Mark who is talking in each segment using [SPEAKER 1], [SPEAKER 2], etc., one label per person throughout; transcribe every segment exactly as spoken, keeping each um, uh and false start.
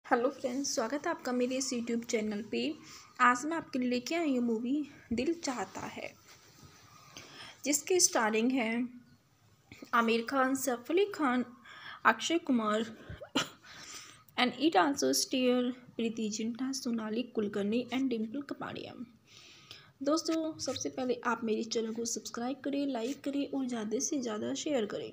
[SPEAKER 1] Hello friends, स्वागत है आपका मेरे इस यूट्यूब चैनल पे। आज मैं आपके लिए लेके आई हूँ मूवी दिल चाहता है, जिसके स्टारिंग है Aamir Khan, Saif Ali Khan, Akshay Kumar and it also star Preity Zinta, Sonali Kulkarni and Dimple Kapadia. दोस्तों, सबसे पहले आप मेरे चैनल को सब्सक्राइब करें, लाइक करें और ज़्यादा से ज़्यादा शेयर करें।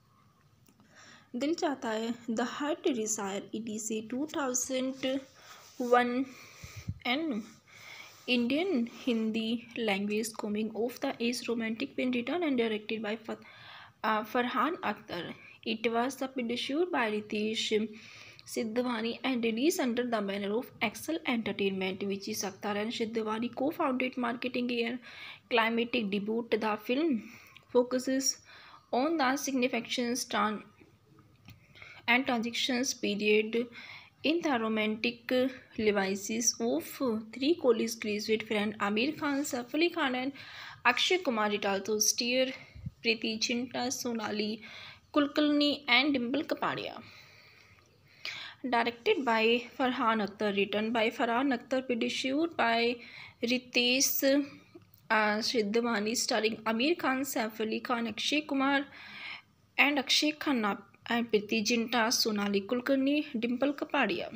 [SPEAKER 1] Dil Chahta Hai the heart desire it is a two thousand one an Indian Hindi language coming of the age romantic film written and directed by uh, Farhan Akhtar. It was produced by Ritesh Sidhwani and released under the banner of Excel Entertainment, which is Akhtar and Sidhwani co-founded marketing year climatic debut. The film focuses on the significance and transactions period in the romantic lives of three college graduate friends Aamir Khan, Saif Ali Khan and Akshay Kumar. It also stars Preeti Zinta, Sonali Kulkarni and Dimple Kapadia. Directed by Farhan Akhtar, written by Farhan Akhtar, produced by Ritesh uh, Sidhwani, starring Aamir Khan, Saif Ali Khan, Akshay Kumar and Akshay Khanna and Preeti Zinta, Sonali Kulkarni, Dimple Kapadia.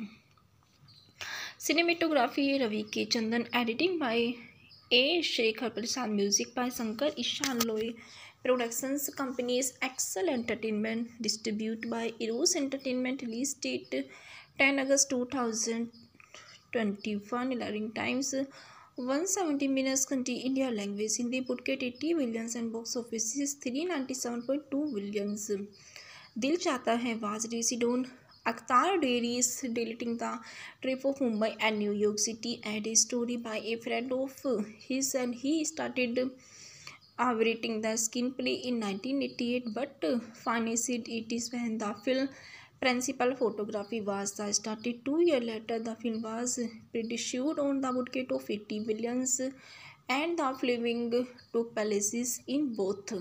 [SPEAKER 1] Cinematography Ravi K. Chandan, editing by A. Shekhar Prasad, music by Shankar Ishan Loy, productions companies Excel Entertainment, distributed by Eros Entertainment, release date ten August two thousand twenty-one, airing times one hundred seventy minutes, country India, language Hindi, budget eighty billions and box office is three hundred ninety-seven point two billions. दिल चाहता है was released on Akhtar Diaries, deleting the trip of Mumbai and New York City, and a story by a friend of his, and he started uh, writing the screenplay in nineteen eighty-eight, but uh, finished it is when the film principal photography was started. Two years later, the film was produced on the budget of eighty billions, and the filming took place in both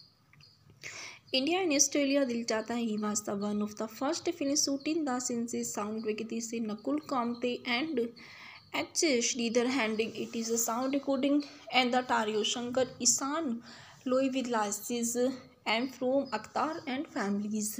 [SPEAKER 1] India and Australia. Dil Chahta Hai, he was the one of the first film shooting the Senses soundtrack. This is Nakul Kamte and H. Sridhar handling it is a sound recording, and the Tario Shankar Isan Loy with licenses and from Akhtar and families.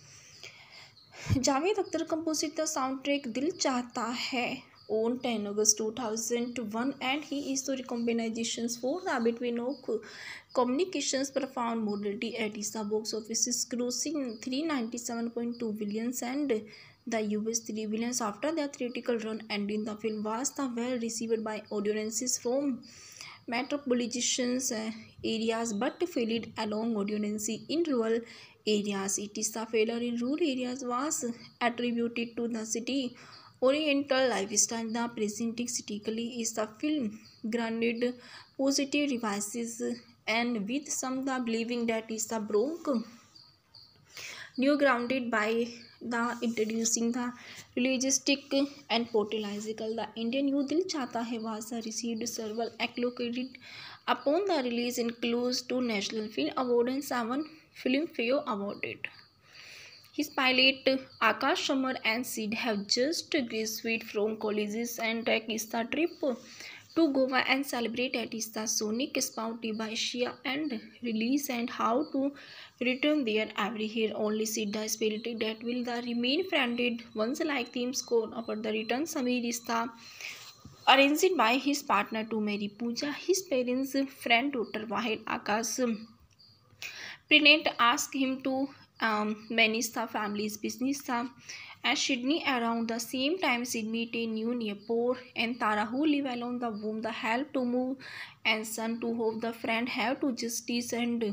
[SPEAKER 1] Javed Akhtar composed the soundtrack Dil Chahta Hai on ten August two thousand one, and he is the recommendations for the between of communications performed modality at the box office grossing three hundred ninety-seven point two billions and the U S three billions after the theatrical run, ending the film was the well received by audiences from metropolitan areas but failed along audience in rural areas. It is the failure in rural areas was attributed to the city Oriental lifestyle. The presenting critically is the film granted positive reviews, and with some the believing that is the broke new grounded by the introducing the realistic and political. The Indian Youth Dil Chahta Hai was received several accolades upon the release, includes two National Film Award and seven Filmfare Awarded. His pilot Akash, Shamar and Sid have just graduated from colleges and take the trip to Goa and celebrate at the Sonic Spout by Asia and release and how to return there every year. Only Sid the spirit that will the remain friended once like theme score over the return. Samir is the arranged by his partner to marry Pooja. His parents' friend daughter Wahid Akash Pregnant asked him to um, manage the family's business. The as Sydney around the same time Sid meet a new neighbor and Tara who live alone, the whom the help to move and son to hope the friend have to justice and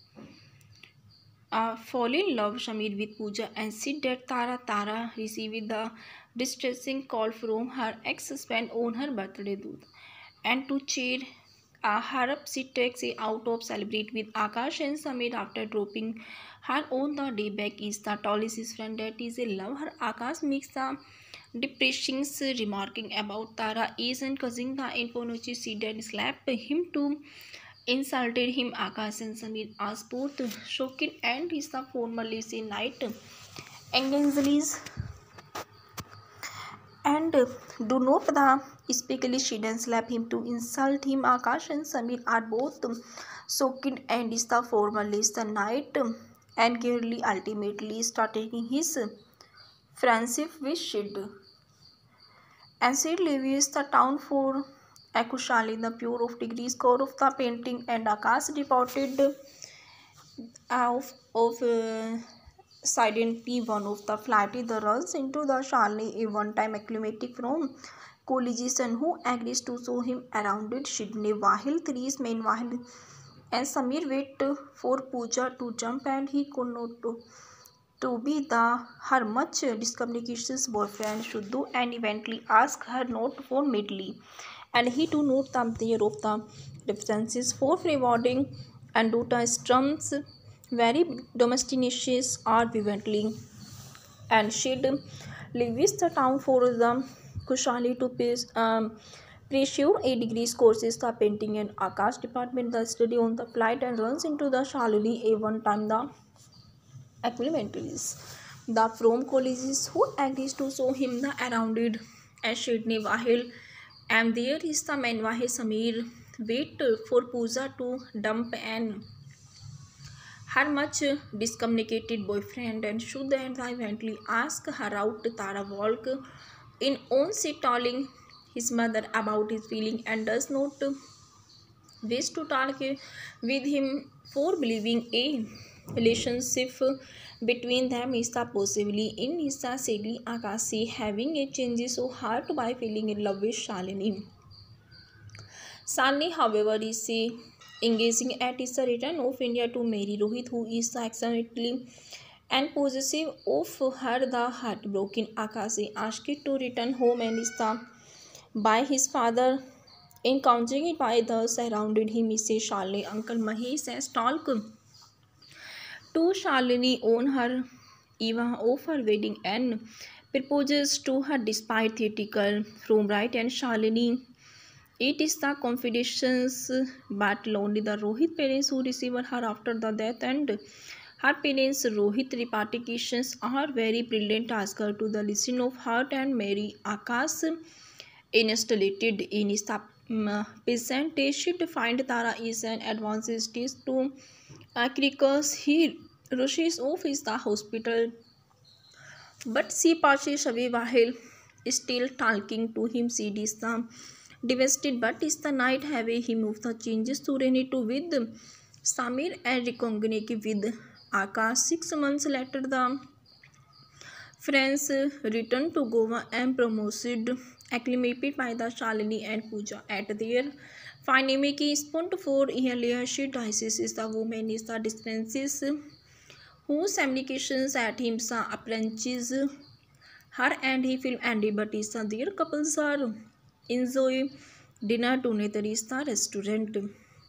[SPEAKER 1] uh, fall in love Shamir with Pooja and Sid that Tara Tara received the distressing call from her ex-husband on her birthday dude, and to cheer uh, her up she takes it out of celebrate with Akash and Samir after dropping her on the day back is the tallest friend that is a love her. Akash makes the depressing remarking about Tara is and causing the infonochi she then slap him to insulted him. Akash and Samir are both shocking and is the formerly say night Angeles And uh, do not the especially she and slap him to insult him. Akash and Samir are both um, soaked and is the former is the night um, and Gurley ultimately start taking his uh, friendship with Shid. And Sid leaves the town for Akushali, the pure of degree score of the painting, and Akash reported of of uh, silently one of the flatty the runs into the Shalini, a one-time acclimatic from collegian who agrees to show him around it. Sydney Wahil threes meanwhile and Samir wait for Pooja to jump and he could not to, to be the her much discommunications boyfriend Shuddu and eventually ask her not for midly and he to note the there of the differences for rewarding and Dota strums very domesticious are vividly and she'd leaves the town for the Kushali to pay um, pursue a degree courses the painting and Akash department the study on the flight and runs into the Shalini a one time the acclimatories. The from colleges who agrees to show him the around it as Sydney Wahil and there is the man Wahil Samir wait for Pooja to dump and her much discommunicated boyfriend and should and eventually ask her out Tara Walk in own seat telling his mother about his feeling and does not wish to talk with him for believing a relationship between them is the possibly in is the sadly Akasi having a change so hard by feeling in love with Shalini. Shalini, however, is a engaging at his return of India to marry Rohit, who is accidentally and possessive of her. The heartbroken Akasi asked to return home and is the by his father. Encountering by the surrounded him is a Shalini. Uncle Mahesh has talked to Shalini on her eve of her wedding and proposes to her despite theatrical from right and Shalini. It is the confidence but only the Rohit parents who receive her after the death and her parents Rohit repartitions are very brilliant ask her to the listen of heart and marry Akash installated in his presentation to find Tara is an advanced stage to Akrikos he rushes off is the hospital but she passes away while still talking to him. She is the devastated but is the night have him of the changes to to with Samir and recognize with Akash. Six months later the friends returned to Goa and promoted acclimated by the Shalini and Pooja at their Finamiki spent for earlier she dies is the woman is the distances whose communications at him sa approaches her and he feel Andy but is the their couples are enjoy dinner together is the restaurant.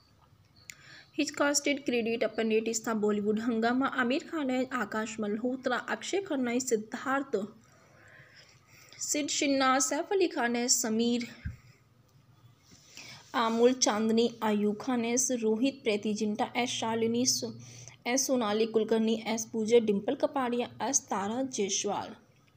[SPEAKER 1] His casted credit upon it is the Bollywood Hangama Amir Khan and Akash Malhotra Akshay Khanna is Siddharth Sid Shinna Saif Ali Khan as Samir Amul Chandni Ayub Khan as Rohit Preti Jinta as Shalini as Sonali Kulkarni as Pooja Dimple Kapadia as Tara Jaiswal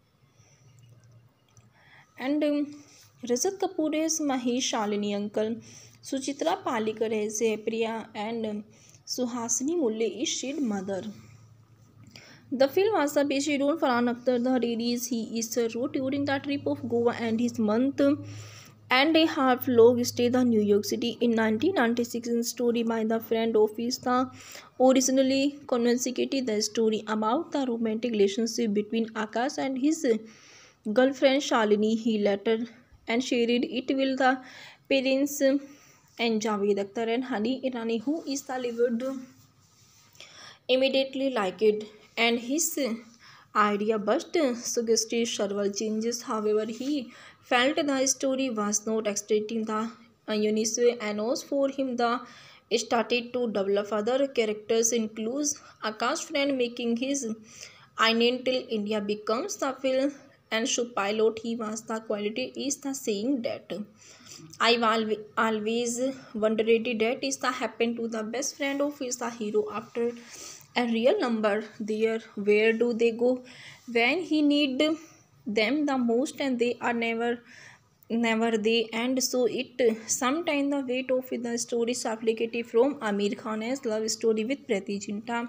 [SPEAKER 1] and um, Rajat Kapoor as Mahesh Shalini uncle, Suchitra Palikar as Priya and um, Suhasini Mulle is Shid mother. The film was based on Farhan Akhtar. The release he is wrote during the trip of Goa and his month and a half long stay the New York City in nineteen ninety-six. In story by the friend of his the originally conventionally the story about the romantic relationship between Akash and his girlfriend Shalini. He later and shared it with the parents and Javed Akhtar and Hani Irani who is the lived immediately liked it and his idea but suggested several changes. However, he felt the story was not extracting the Unisway and for him the started to develop other characters includes Akash friend making his island till India becomes the film and should pilot he was the quality is the saying that I've always wondered that is the happen to the best friend of his the hero after a real number there where do they go when he need them the most, and they are never never they, and so it sometimes the weight of the story is applicated from Amir Khan's love story with Preeti Zinta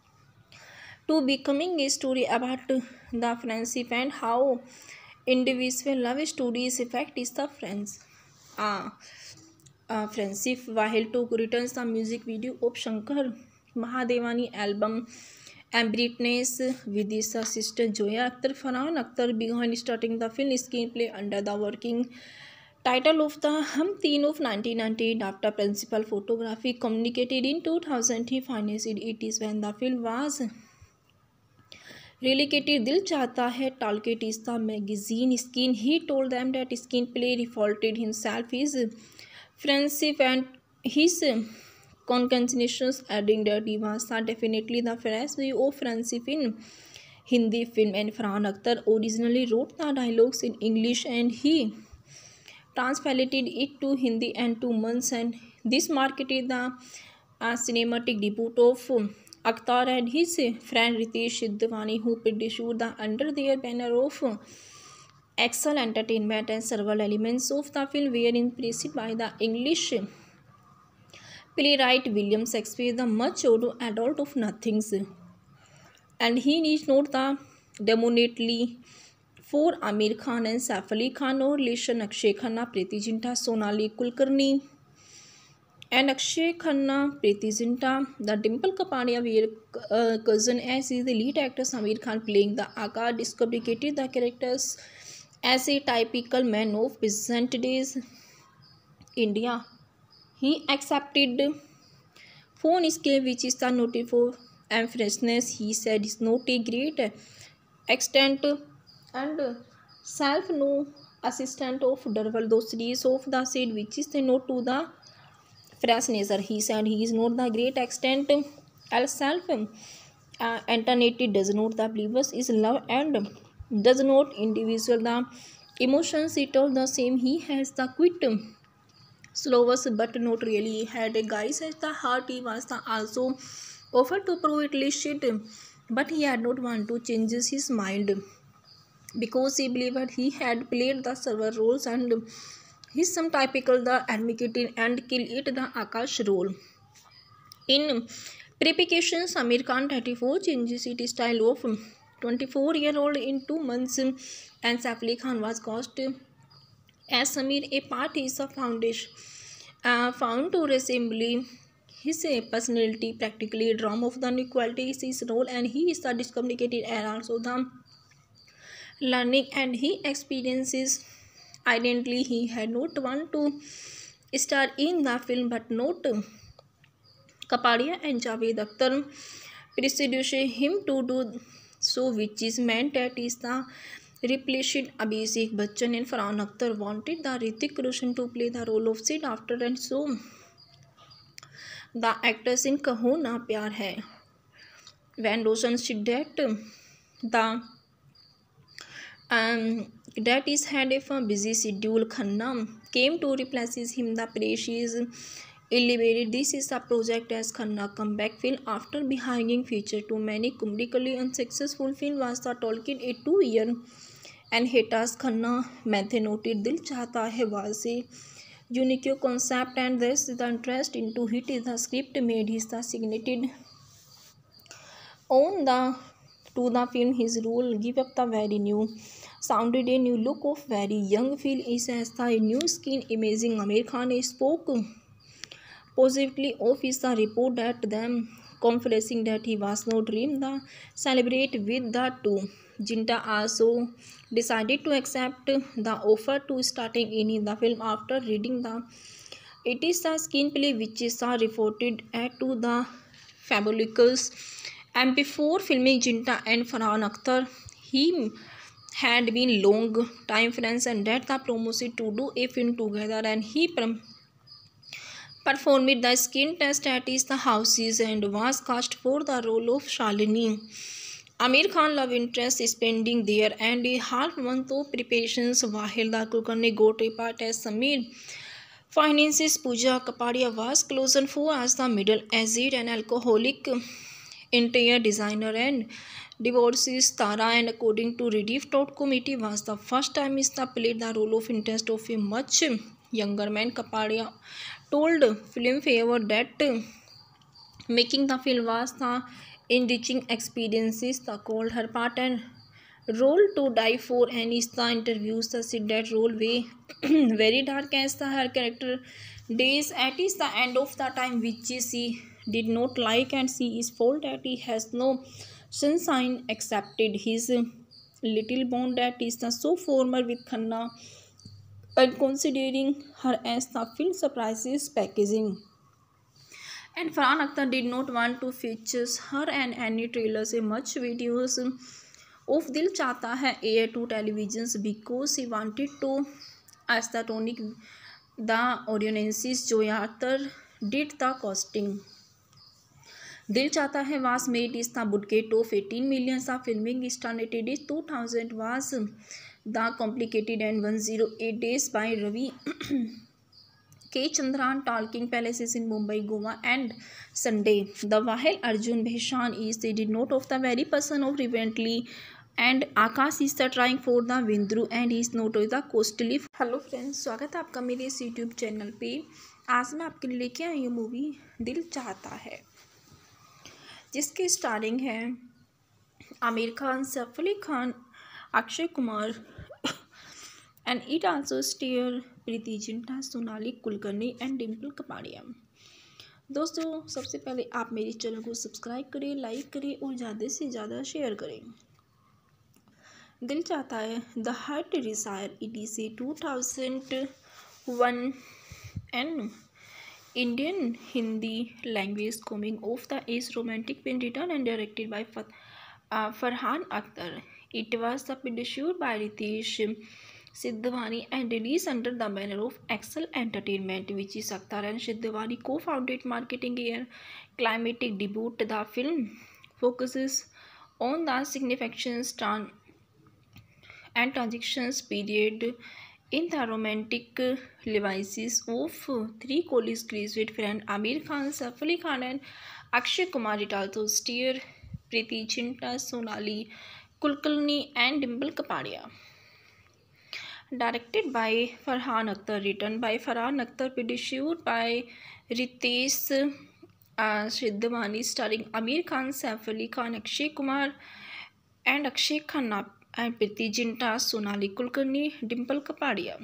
[SPEAKER 1] to becoming a story about the friendship and how individual love stories affect is the friends. Uh, uh, friendship. While Took returns the music video of Shankar Mahadevani album Ambitness with his sister Zoya Akhtar. Farhan Akhtar began starting the film screenplay under the working title of the Hum Teen of nineteen ninety-eight. After principal photography communicated in two thousand, he financed it is when the film was relocated. Dil Chahta Hai Talkit is the magazine skin. He told them that screenplay revolted himself, his friendship and his concatenations, adding that he was definitely the first view of friendship in Hindi film, and Farhan Akhtar originally wrote the dialogues in English and he translated it to Hindi in two months, and this marked the uh, cinematic debut of Akhtar and his friend Ritesh Sidhwani, who produced the under their banner of Excel Entertainment, and several elements of the film were impressed by the English playwright William Shakespeare, the much older adult of Nothings, and he is not the dominantly for Amir Khan and Saif Ali Khan or relation Akshay Khanna, Preeti Zinta, Sonali Kulkarni, and Akshay Khanna, Preeti Zinta. The Dimple Kapadia were uh, cousin, as is the lead actor Amir Khan playing the Aka discomplicated the characters as a typical man of present days India. He accepted phone scale, which is the noted for and freshness. He said is not a great extent and self no assistant of Durval, those series of the said which is the note to the freshness. He said he is not the great extent as self uh, alternated does not the believers is love and does not individual the emotions. It all the same. He has the quit slowest but not really had a guy at the heart. He was the also offered to prove it shit, but he had not want to change his mind because he believed he had played the server roles and he's some typical the advocating and kill it the Akash role. In preparations, Amir Khan thirty-four changes its style of twenty-four year old in two months, and Saif Ali Khan was cast as Samir. A part is a foundation uh, found to resemble his uh, personality, practically drama of the inequality is his role, and he is the discomplicated and also the learning, and he experiences identity. He had not want to star in the film, but not Kapadia and Javed Akhtar persuaded him to do so, which is meant that is the replaced Abhishek Bachchan, and Farhan Akhtar wanted the Hrithik Roshan to play the role of Sid after, and so the actors in Kaho Na Pyar Hai. When Roshan said that the um, that is had a busy schedule, Khanna came to replace him. The precious elevated. This is a project as Khanna comeback film after behind feature too many comedically unsuccessful film was the Tolkien a two year and hiatus. Khanna Mathai noted Dil Chahta Hai was a unique concept, and thus the interest into it is the script made his the signated on the to the film. His role give up the very new sounded a new look of very young feel is as the new skin amazing. Amir Khan spoke positively of his the report at them, confessing that he was no dream the celebrate with the two. Zinta also decided to accept the offer to starting in the film after reading the it is the screenplay which is reported at to the Fabulicals, and before filming Zinta and Farhan Akhtar he had been long time friends, and that the promotion to do a film together, and he performed the skin test at the houses and was cast for the role of Shalini, Amir Khan love interest, spending there and a half month of preparations. While the Kulkarni got a part as Samir finances, Pooja Kapadia was chosen for as the middle aged and alcoholic interior designer and divorces Tara, and according to Rediff dot com, it was the first time Ista played the role of interest of a much younger man. Kapadia told Filmfare that making the film was the enriching experiences. The called her part and role to die for, and Ista interviews the said that role way very dark as the her character days at is the end of the time which she did not like, and she is told that he has no sunshine accepted his little bond that is the so former with Khanna, and considering her as the film surprises packaging. And Farhan Akhtar did not want to feature her and any trailers in much videos of Dil Chahta Hai air to televisions because he wanted to aesthetic the audiences. Joy Akhtar did the costing. Dil Chahta Hai was made is the budget of eighteen million. The filming started in two thousand was the complicated and one hundred eight days by Ravi K. Chandran talking palaces in Mumbai, Goa, and Sunday. The while Arjun Bheshan is the did not of the very person of recently, and Akash is the trying for the Vindru and he is not the costly. Hello friends, स्वागत है आपका मेरे इस YouTube channel पे। आज मैं आपके लिए लेके आई हूँ मूवी दिल चाहता है, जिसके स्टारिंग है Aamir Khan, Saif Ali Khan, Akshay Kumar, and it also star Preity Zinta, Sonali Kulkarni and Dimple Kapadia. दोस्तों, सबसे पहले आप मेरे चैनल को सब्सक्राइब करें, लाइक करें और ज़्यादा से ज़्यादा शेयर करें। Dil Chahta Hai the heart desire it is a two thousand one an Indian Hindi language coming of the age romantic film written and directed by Farhan Akhtar. It was produced by Ritesh Sidhwani and released under the banner of Excel Entertainment, which is Akhtar and Sidhwani co-founded marketing year climatic debut. The film focuses on the significant tran- and transactions period in the romantic lives of three college graduate friends Amir Khan, Saif Ali Khan, and Akshay Kumar. It also stars Preeti Zinta, Sonali Kulkarni, and Dimple Kapadia. Directed by Farhan Akhtar, written by Farhan Akhtar, produced by Ritesh uh, Sidhwani, starring Amir Khan, Saif Ali Khan, Akshay Kumar, and Akshay Khanna, and Preeti Zinta, Sonali Kulkarni, Dimple Kapadia.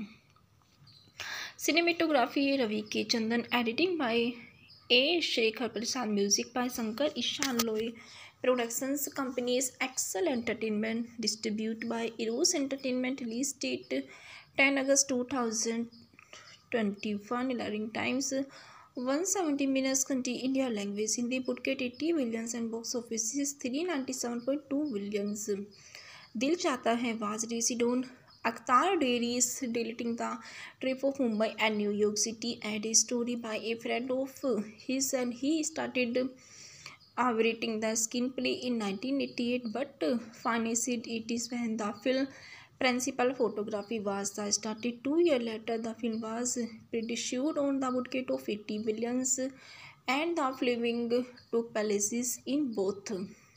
[SPEAKER 1] Cinematography Ravi K. Chandan, editing by A. Shekhar Prasad, music by Shankar Ishan Loy. Productions companies Excel Entertainment, distributed by Eros Entertainment. Release date ten August two thousand twenty-one. Airing times one hundred seventy minutes. Country India language Hindi. Budget eighty billions and box office is three hundred ninety-seven point two billions. Dil Chahta Hai was released on Akhtar Dairies, deleting the trip of Mumbai and New York City, and a story by a friend of his, and he started uh, writing the screenplay in nineteen eighty-eight, but uh, finished it is when the film principal photography was uh, started. Two years later, the film was produced on the budget of eighty billions, and the filming took place in both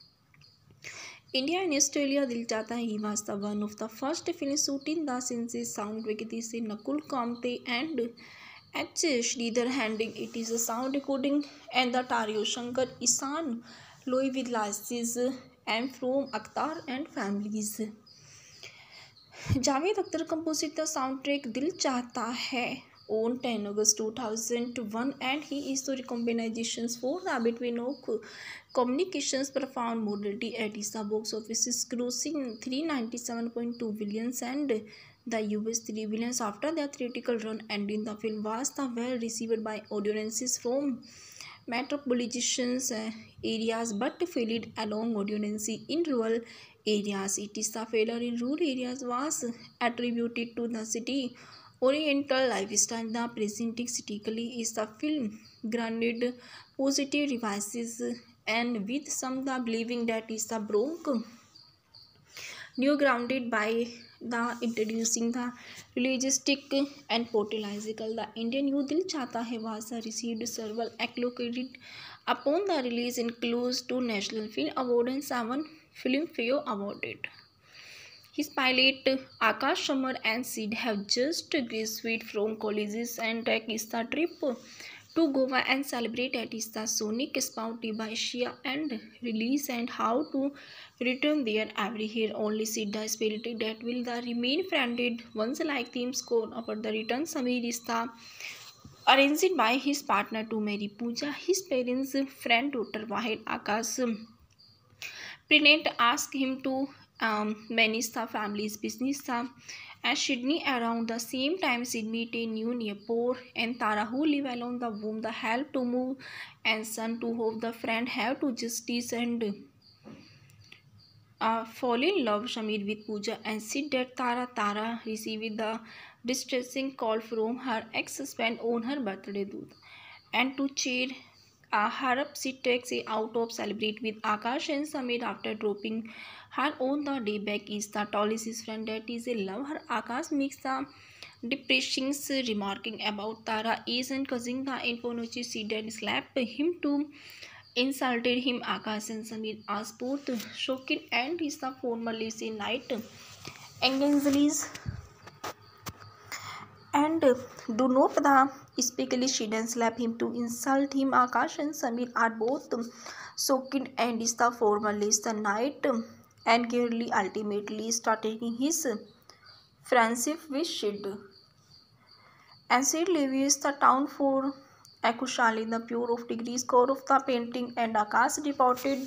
[SPEAKER 1] India and Australia. Dil Chahta Hai was the one of the first film shooting the Sciences sound with this Nakul Kamte and H. Sridhar handling it is a sound recording, and the Tario Shankar Isan Loy with licenses and from Akhtar and families. Javed Akhtar composed the soundtrack Dil Chahta Hai on ten August two thousand one, and he is the recommendations for the between of communications profound modality at the box office is grossing three hundred ninety-seven point two billions and the U S three billions after their theatrical run ending. The film was the well received by audiences from metropolitan areas but failed along audiences in rural areas. It is the failure in rural areas was attributed to the city Oriental lifestyle. The presenting critically is the film granted positive reviews, and with some the believing that is the broke new grounded by the introducing the realistic and political. The Indian youth Dil Chahta Hai was received several accolades Upon the release, includes two National Film Award and seven Filmfare Awarded. His pilot Akash, Shamar and Sid have just graduated from colleges and take the trip to Goa and celebrate at the Sonic Spout by Asia and release and how to return there every year. Only Sid the spirit that will the remain friended once like theme score over the return. Samir is the arranged by his partner to marry Pooja. His parents, friend, daughter Wahid Akash Pregnant asked him to um, manage the family's business uh, and Sydney around the same time. Sydney a new neighbor and Tara who live alone the womb the help to move and son to hope the friend have to justice and uh, fall in love Shamir with Pooja and Sid that Tara Tara received the distressing call from her ex-husband on her birthday Dood and to cheer uh, her up she takes it out of celebrate with Akash and Samir after dropping her on the day back is the tallest friend that is a love her. Akash makes the depressing remarking about Tara is and causing the Infonochi she then slapped him to insulted him. Akash and Samir asked both shocked and is the formerly seen night engagements and do not the especially she then slap him to insult him. Akash and Samir are both shocked and is the formerly the night and Girly ultimately starting his friendship with Sid. And Sid leaves the town for Akushali, the pure of degree score of the painting, and Akash reported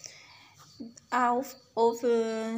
[SPEAKER 1] of, of uh,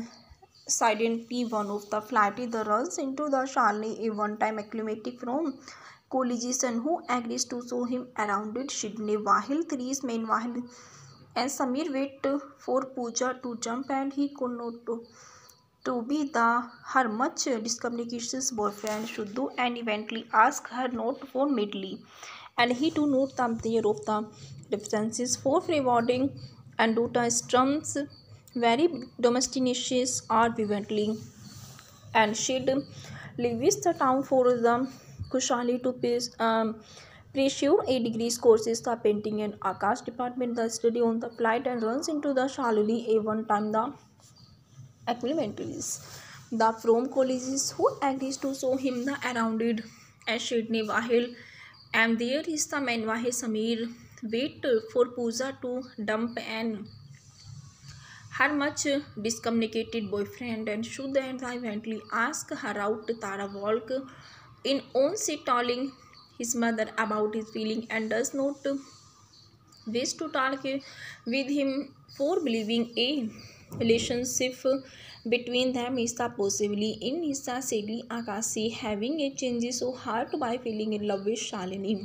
[SPEAKER 1] P one of the flight the runs into the Shalini, a one-time acclimatic from collegian who agrees to show him around it. Sydney while threes meanwhile and Samir wait for Pooja to jump and he could not to, to be the her much discommunications boyfriend should do and eventually ask her not for midly and he to note the there of the differences for rewarding and do the strums very domesticious are vividly and she'd leaves the town for the Kushali to pay um, pursue a degree courses the painting and Akash department the study on the flight and runs into the Shalini a one time the acclimatories the from colleges who agrees to show him the arounded and Sydney Wahil and there is the Manwahe Samir wait for Pooja to dump and her much discommunicated boyfriend and should and eventually ask her out. Tara walk in on seat telling his mother about his feeling and does not wish to talk with him for believing a relationship between them is the possibly in his sadly Akasi having a change so hard by feeling in love with Shalini.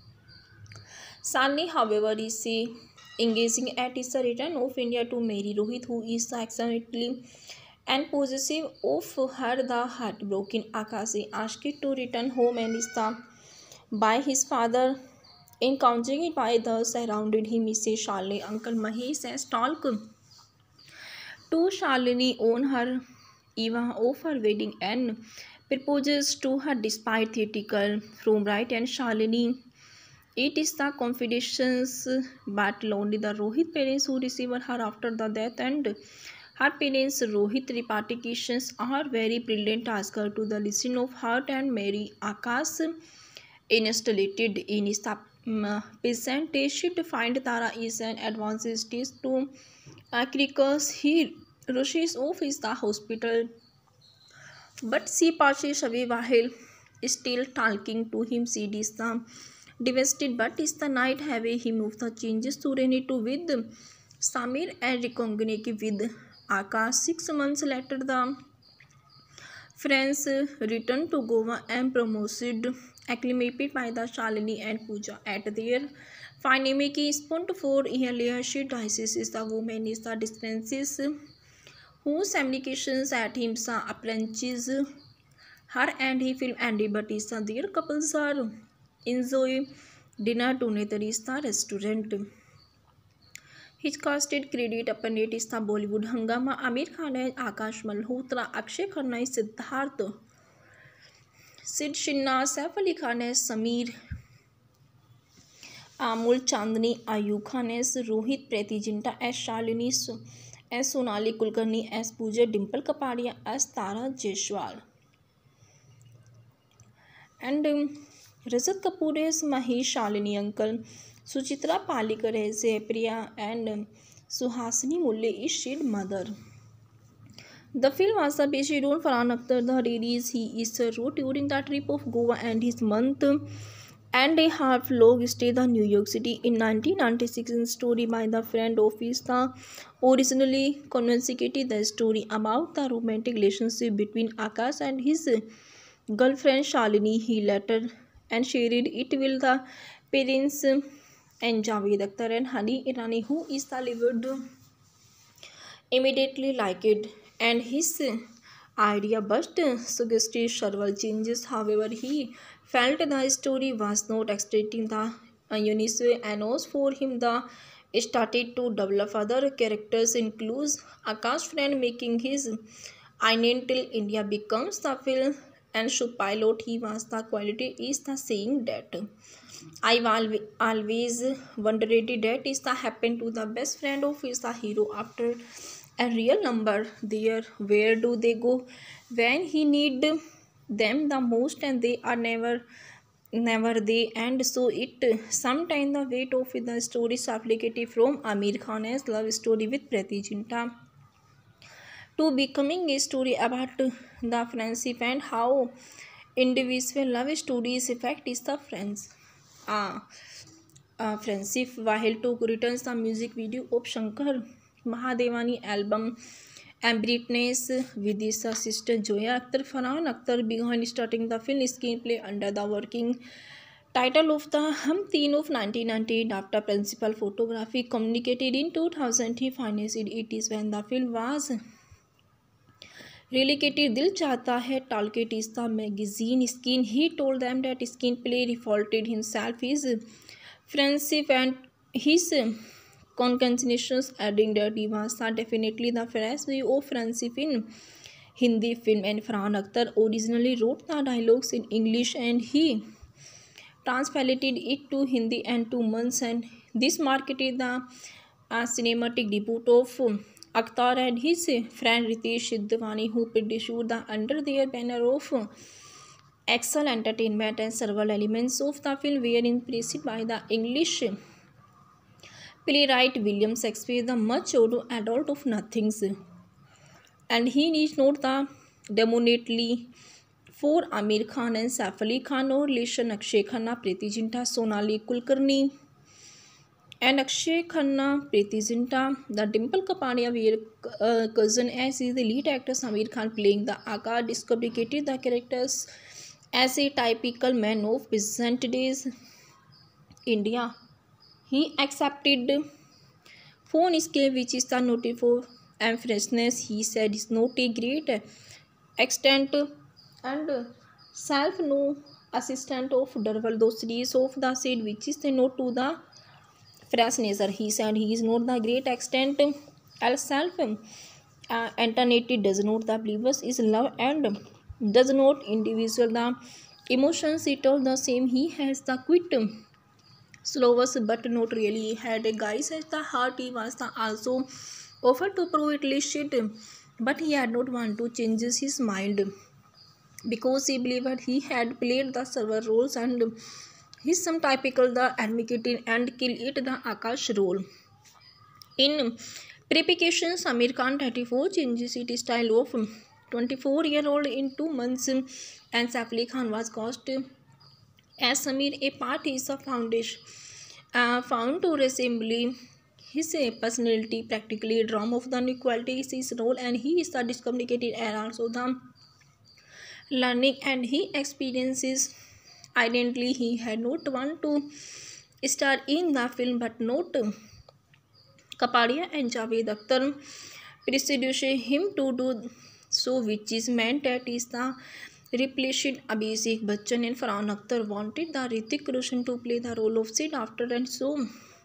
[SPEAKER 1] Shalini, however, is a engaging at his return of India to marry Rohit, who is accidentally and possessive of her. The heartbroken Akashi asked to return home and is the by his father. Encountering it by the surrounded him is a Shalini uncle Mahesh as talk to Shalini on her eve of her wedding and proposes to her despite theatrical from right and Shalini. It is the confidence but only the Rohit parents who receive her after the death and her parents Rohit repartitions are very brilliant ask her to the listen of heart and marry Akash installated in his peasant she to find Tara is an advances to uh, because he rushes off is the hospital but she passes away while still talking to him. She is the devastated but is the night have he moved the changes to Renito with Samir and recognition with Akash. Six months later the friends returned to Goa and promoted acclimated by the Shalini and Pooja at their finally spent for earlier she dices is the woman is the dispenses whose communications at him sa apprentices her and he film Andy but is the their couples are enjoy dinner together is the restaurant. His casted credit upon it is the Bollywood Hangama Amir Khan and Akash Malhotra, Akshay Khanna is Siddharth, Sid Shinna, Saif Ali Khan as Samir Amul Chandni Ayub Khan as Rohit Preti Zinta as Shalini as Sonali Kulkarni as Pooja Dimple Kapadia as Tara Jaiswal. And um, Rajat Kapoor as Mahesh Shalini uncle, Suchitra Palikar as Priya, and um, Suhasini Mulle is Shid mother. The film was based on Farhan Akhtar. The release he is wrote during the trip of Goa and his month and a half long stay in New York City in nineteen ninety-six. In story by the friend of his, the originally conventionally the story about the romantic relationship between Akash and his girlfriend Shalini. He later and shared it with the parents and Javed Akhtar and Hani Irani, who is the lived immediately liked it, and his idea but suggested several changes. However, he felt the story was not extracting the unique annos for him. The started to develop other characters, includes Akash friend making his island till India becomes the film and show pilot. He was the quality is the saying that I always wondered that is the happen to the best friend of his the hero after a real number there. Where do they go when he need them the most, and they are never never they. And so it sometimes the weight of the story is applicated from Amir Khan's love story with Preeti Zinta to becoming a story about the friendship and how individual love stories affect is the friends ah uh, friendship. While to returns the music video of Shankar Mahadevani album and Britney's with his sister Zoya Akhtar. Farhan Akhtar began starting the film screenplay under the working title of the Hum Teen of nineteen ninety-eight. After principal photography communicated in two thousand, he financed it is when the film was relegated. Dil Chahta Hai Talkit is the magazine skin. He told them that screenplay revolted himself, his friendship and his concatenations, adding that he was definitely the first view of friendship in Hindi film. And Farhan Akhtar originally wrote the dialogues in English and he translated it to Hindi and two months, and this marketed the uh, cinematic debut of Akhtar and his friend Ritesh Sidhwani, who produced the under their banner of Excel Entertainment, and several elements of the film were impressed by the English playwright William Shakespeare, the much older adult of Nothings, and he is not the dominantly for Amir Khan and Saif Ali Khan or relation Akshay Khanna, Preeti Zinta, Sonali Kulkarni and Akshay Khanna, Preeti Zinta. The Dimple Kapadia were uh, cousin, as is the lead actor Amir Khan playing the Aka discovered the characters as a typical man of present days India. He accepted phone scale, which is the noted for and freshness. He said is not a great extent and self no assistant of Darwal those series of the said, which is the note to the freshness. He said he is not the great extent as self uh, alternated does not the believers is love and does not individual the emotions. It all the same. He has the quit slowest but not really had a guys at the heart. He was the also offered to prove it legit, but he had not want to change his mind because he believed he had played the several roles and he's some typical the advocating and kill it the Akash role. In preparations, Amir Khan thirty-four changes its style of twenty-four year old in two months, and Saif Ali Khan was cast as Samir, a part is a foundation uh, found to resemble his uh, personality, practically a drama of the inequality is his role, and he is the discommunicated and also the learning, and he experiences identity. He had not want to star in the film, but not Kapadia and Javed Akhtar persuaded him to do so, which is meant that is the replaced Abhishek Bachchan, and Farhan Akhtar wanted the Hrithik Roshan to play the role of Sid after, and so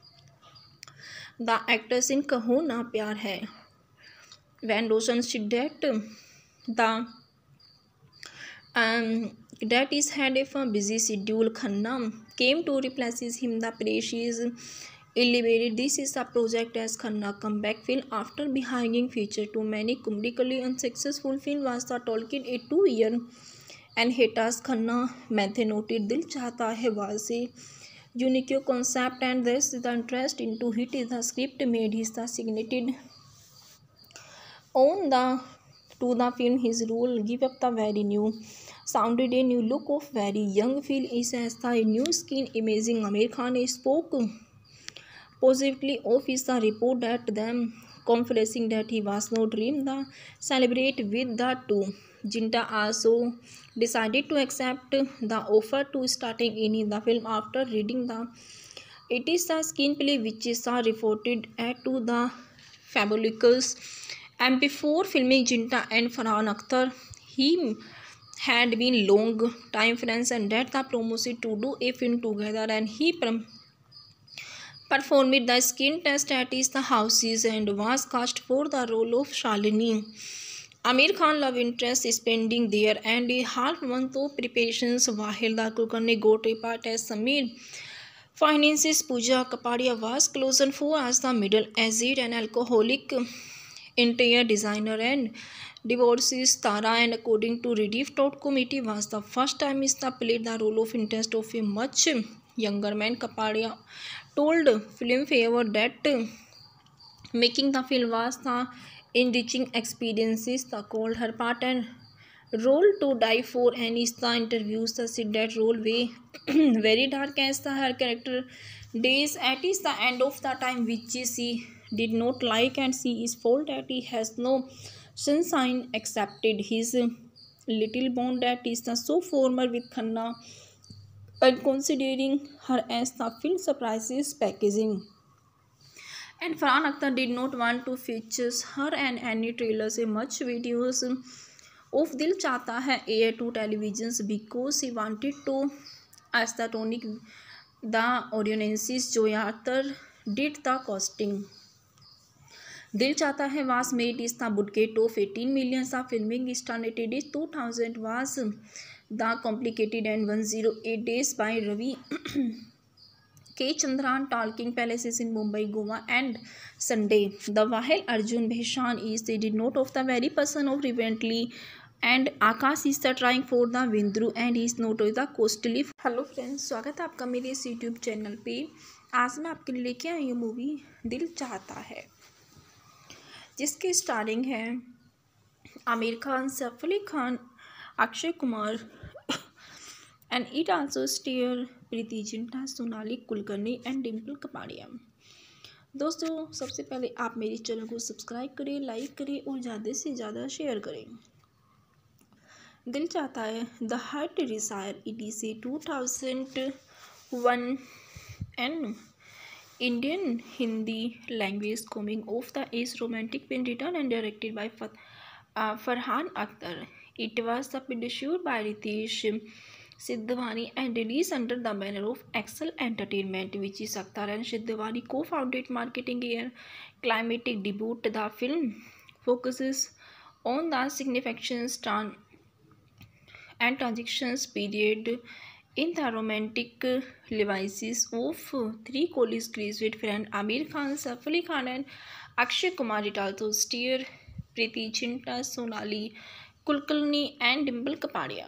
[SPEAKER 1] the actors in Kaho Na Pyar Hai. When Roshan said that the Um, that is head of a busy schedule. Khanna came to replaces him. The precious elevated. This is a project as Khanna comeback film after behind feature too many comedically unsuccessful film was the Tolkien a two year and hiatus. Khanna method noted Dil Chahta Hai was a unique concept and this the interest into it is the script made his the signated on the to the film his role give up the very new sounded a new look of very young feel is as the new skin amazing. Amir Khan spoke positively of his the report at them confessing that he was not dream the celebrate with the two. Jinta also decided to accept the offer to starting in the film after reading the it is the screenplay which is uh, reported at to the Fabulicals and before filming Jinta and Farhan Akhtar he had been long time friends and that the promoted to do a film together and he prom- performed the skin test at his the houses and was cast for the role of Shalini. Amir Khan love interest spending there and a half month of preparations while the Kulkarni got a part as Samir. Finances Pooja Kapadia was chosen for as the middle aged and alcoholic interior designer and divorces Tara and according to Rediff dot com it was the first time Mista played the role of interest of a much younger man. Kapadia told Filmfare that making the film was the enriching experiences the called her part and role to die for and is the interviews the said that role way very dark as the her character days at is the end of the time which she did not like and she is fault that he has no sunshine accepted his little bond that is the so former with Khanna and considering her as the film surprises packaging. And Farhan Akhtar did not want to feature her and any trailers or much videos of Dil Chahta Hai air to televisions because he wanted to astonish the audiences. Joy Arthur did the costing. Dil Chahta Hai was made is the budget of eighteen million. The filming started in two thousand was the complicated and one hundred eight days by Ravi K. Chandran Talking Palaces in Mumbai, Goa and Sunday. The while Arjun Bheshan is they did not of the very person of recently and Akash is the trying for the Vindru and is not the costly. Hello friends, स्वागत है आपका मेरे इस YouTube channel पे। आज मैं आपके लिए लेके आई हूँ मूवी दिल चाहता है, जिसके स्टारिंग है Aamir Khan, Saif Ali Khan, Akshay Kumar and it also star Preity Zinta, Sonali Kulkarni and Dimple Kapadia. दोस्तों, सबसे पहले आप मेरे चैनल को सब्सक्राइब करें, लाइक करें और ज़्यादा से ज़्यादा शेयर करें। Dil Chahta Hai the heart desire it is a two thousand one an Indian Hindi language coming of the age romantic film written and directed by Farhan Akhtar. It was produced by Ritesh Sidhwani and released under the banner of Excel Entertainment, which is Akhtar and Sidhwani co-founded marketing and climatic debut. The film focuses on the significant tran- and transactions period in the romantic lives of three college graduate friends Amir Khan, Saif Ali Khan and Akshay Kumar. It also stars Preeti Zinta, Sonali Kulkarni and Dimple Kapadia.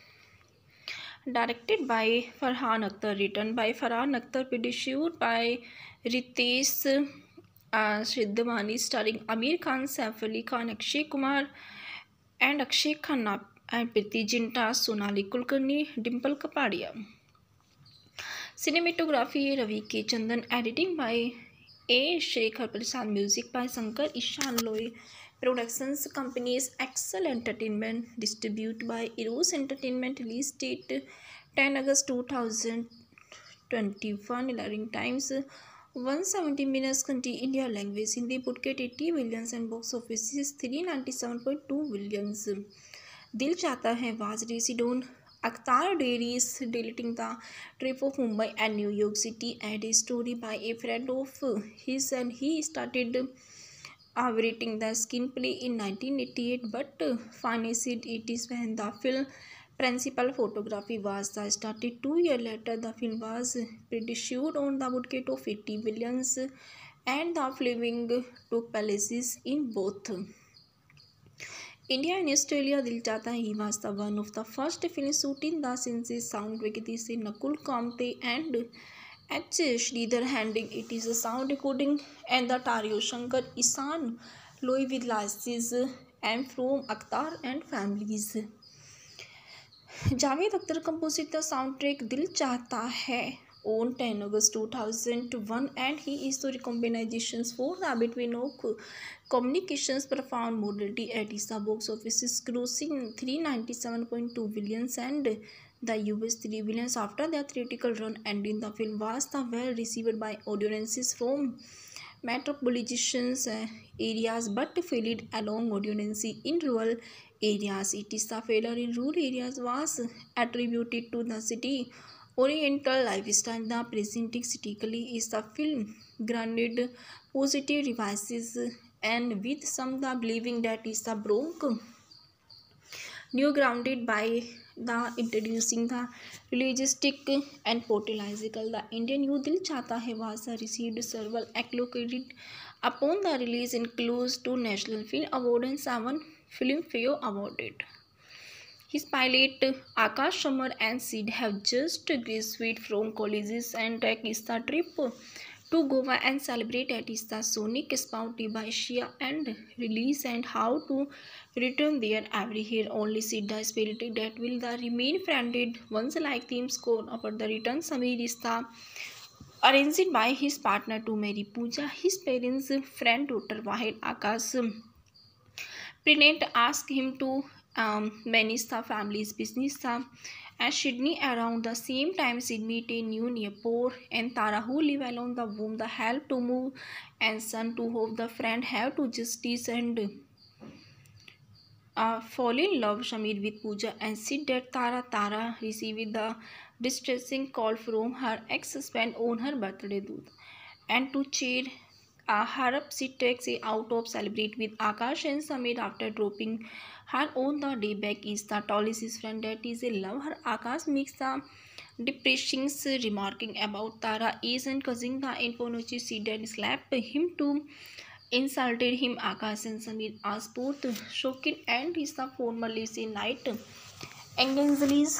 [SPEAKER 1] Directed by Farhan Akhtar, written by Farhan Akhtar, produced by Ritesh uh, Sidhwani, starring Amir Khan, Saif Ali Khan, Akshay Kumar and Akshay Khanna and Preeti Zinta, Sonali Kulkarni, Dimple Kapadia. Cinematography Ravi K. Chandan, editing by A. Shekhar Prasad, music by Shankar Ishan Loy. Productions companies Excel Entertainment, distributed by Eros Entertainment. Release date ten August two thousand twenty-one. Airing times one hundred seventy minutes. Country India language Hindi. Budget eighty billions and box office is three hundred ninety-seven point two billions. Dil Chahta Hai was released on Akhtar Dairies, deleting the trip of Mumbai and New York City, and a story by a friend of his, and he started uh, writing the screenplay in nineteen eighty-eight, but uh, financed it is when the film Principal photography was the started two years later. The film was produced on the budget of eighty billions and the filming took place in both India and Australia. Dil Chahta Hai, he was the one of the first film shoot in the Senses soundtrack. This is Nakul Kamte and H. Sridhar handling it is a sound recording and the Tario Shankar Isan Louis with licenses and from Akhtar and families. Javed Akhtar composed the soundtrack Dil Chahta Hai on ten August two thousand one and he is the recommendations for the between communications profound modality at the box office grossing three hundred ninety-seven point two billion and the U S three billion after the theatrical run ending. The film was the well received by audiences from metropolitan areas but failed along audiences in rural areas. It is the failure in rural areas was attributed to the city oriental lifestyle. The presenting critically is the film granted positive reviews and with some the believing that is the broke new grounded by the introducing the realistic and political. The Indian Youth Dil Chahta Hai was received several accolades upon the release, includes two National Film Award and seven Filmfare Awarded. His pilot Akash Shamar and Sid have just graduated from colleges and take the trip to Goa and celebrate at the Sonic Spout by Asia and release and how to return there every year. Only Sid the spirit that will the remain friended once like theme score about the return. Samir is the arranged by his partner to marry Pooja. His parents friend daughter Wahid Akash Pregnant asked him to um, manage the family's business. Uh, and Sydney around the same time Sydney a new Nepal and Tara who live alone the womb the help to move and son to hope the friend have to justice and uh, fall in love Shamir with Pooja and Sid that Tara Tara received the distressing call from her ex-husband on her birthday Dood. And to cheer uh, her up she takes a out of celebrate with Akash and Samir after dropping her on the day back is the tallest friend that is a love her. Akash makes the depressing remarking about Tara is and causing the Infonuchi Sid and slap him to insulted him. Akash and Samir asked both shocking and is the formerly say night Angeles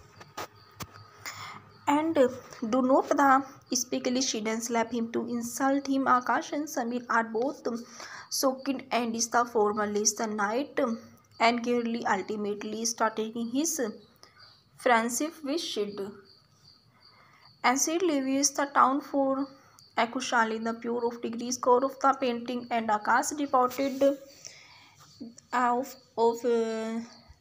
[SPEAKER 1] and do not the especially she and slap him to insult him. Akash and Samir are both shocking and is the formerly the night and Gurley ultimately started his friendship with Sid. And Sid leaves the town for Akushali, the pure of degree score of the painting, and Akash reported of of uh,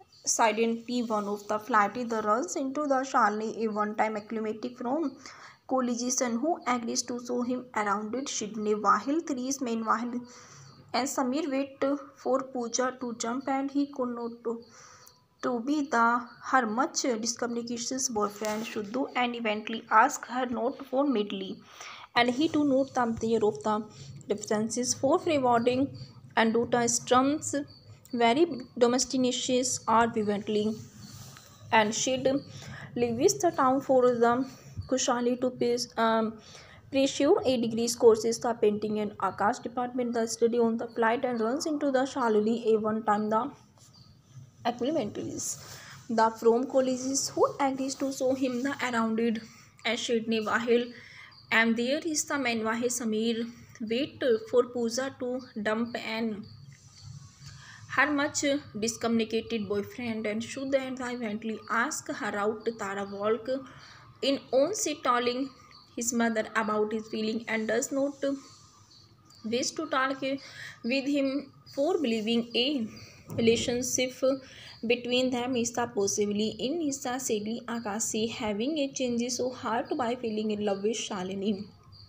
[SPEAKER 1] P one of the flight the runs into the Shalini, a one-time acclimatic from collegian who agrees to show him around it. Sydney Wahil threes meanwhile and Samir wait for Pooja to jump and he could not to, to be the her much discommunications boyfriend should do and eventually ask her not for midly and he to note the there of the differences for rewarding and do the strums very domesticious are vividly and she'd leaves the town for the Kushali to pay um, pursue a degrees courses the painting and Akash department the study on the flight and runs into the Shalini a one time the acclimatories the from colleges who agrees to show him the around it and Sydney Wahil and there is the man Wahil Samir wait for Pooja to dump and her much discommunicated boyfriend and should and eventually ask her out. Tara walk in on seat telling his mother about his feeling and does not wish to talk with him for believing a relationship between them is the possibly in is the sadly Akashi having a change so hard by feeling in love with Shalini.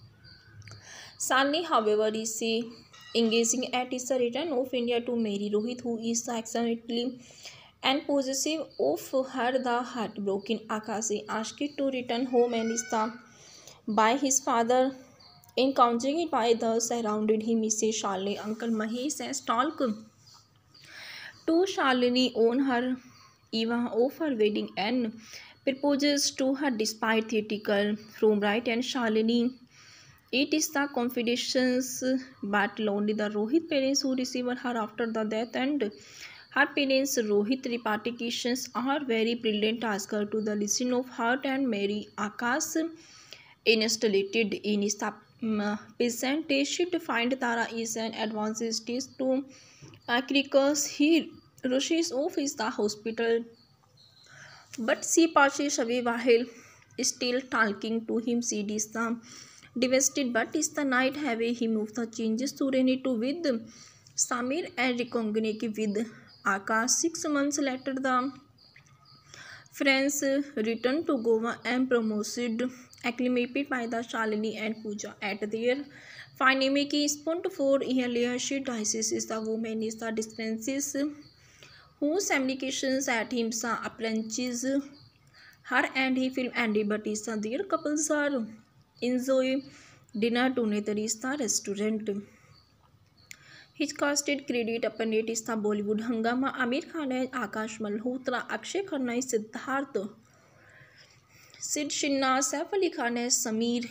[SPEAKER 1] Shalini, however, is a engaging at his return of India to marry Rohit, who is accidentally and possessive of her. The heartbroken Akashi asked to return home and is the by his father encountering it by the surrounded him is a Shalini uncle Mahesh and talk to Shalini on her Eva of her wedding and proposes to her despite theatrical from right and Shalini. It is the confidence but lonely the Rohit parents who receive her after the death, and her parents Rohit repercussions are very brilliant, ask her to the listen of heart and marry Akash installated in his um, peasant stage to find Tara is an advanced stage to Akrikos. He rushes off is the hospital, but she passes away while still talking to him. She is the devastated, but is the night have him of the changes to Renito with Samir and recognize with Akash. Six months later, the friends returned to Goa and promoted acclimated by the Shalini and Pooja at their Finamiki spent for earlier she dies is the woman is the dispenses whose applications at him sa approaches her and he film Andy but is the their couples are enjoy dinner together is the restaurant. His casted credit upon it is the Bollywood Hangama, Amir Khan and Akash Malhotra, Akshay Khanna is Siddharth, Sid Shinna, Saif Ali Khan as Sameer,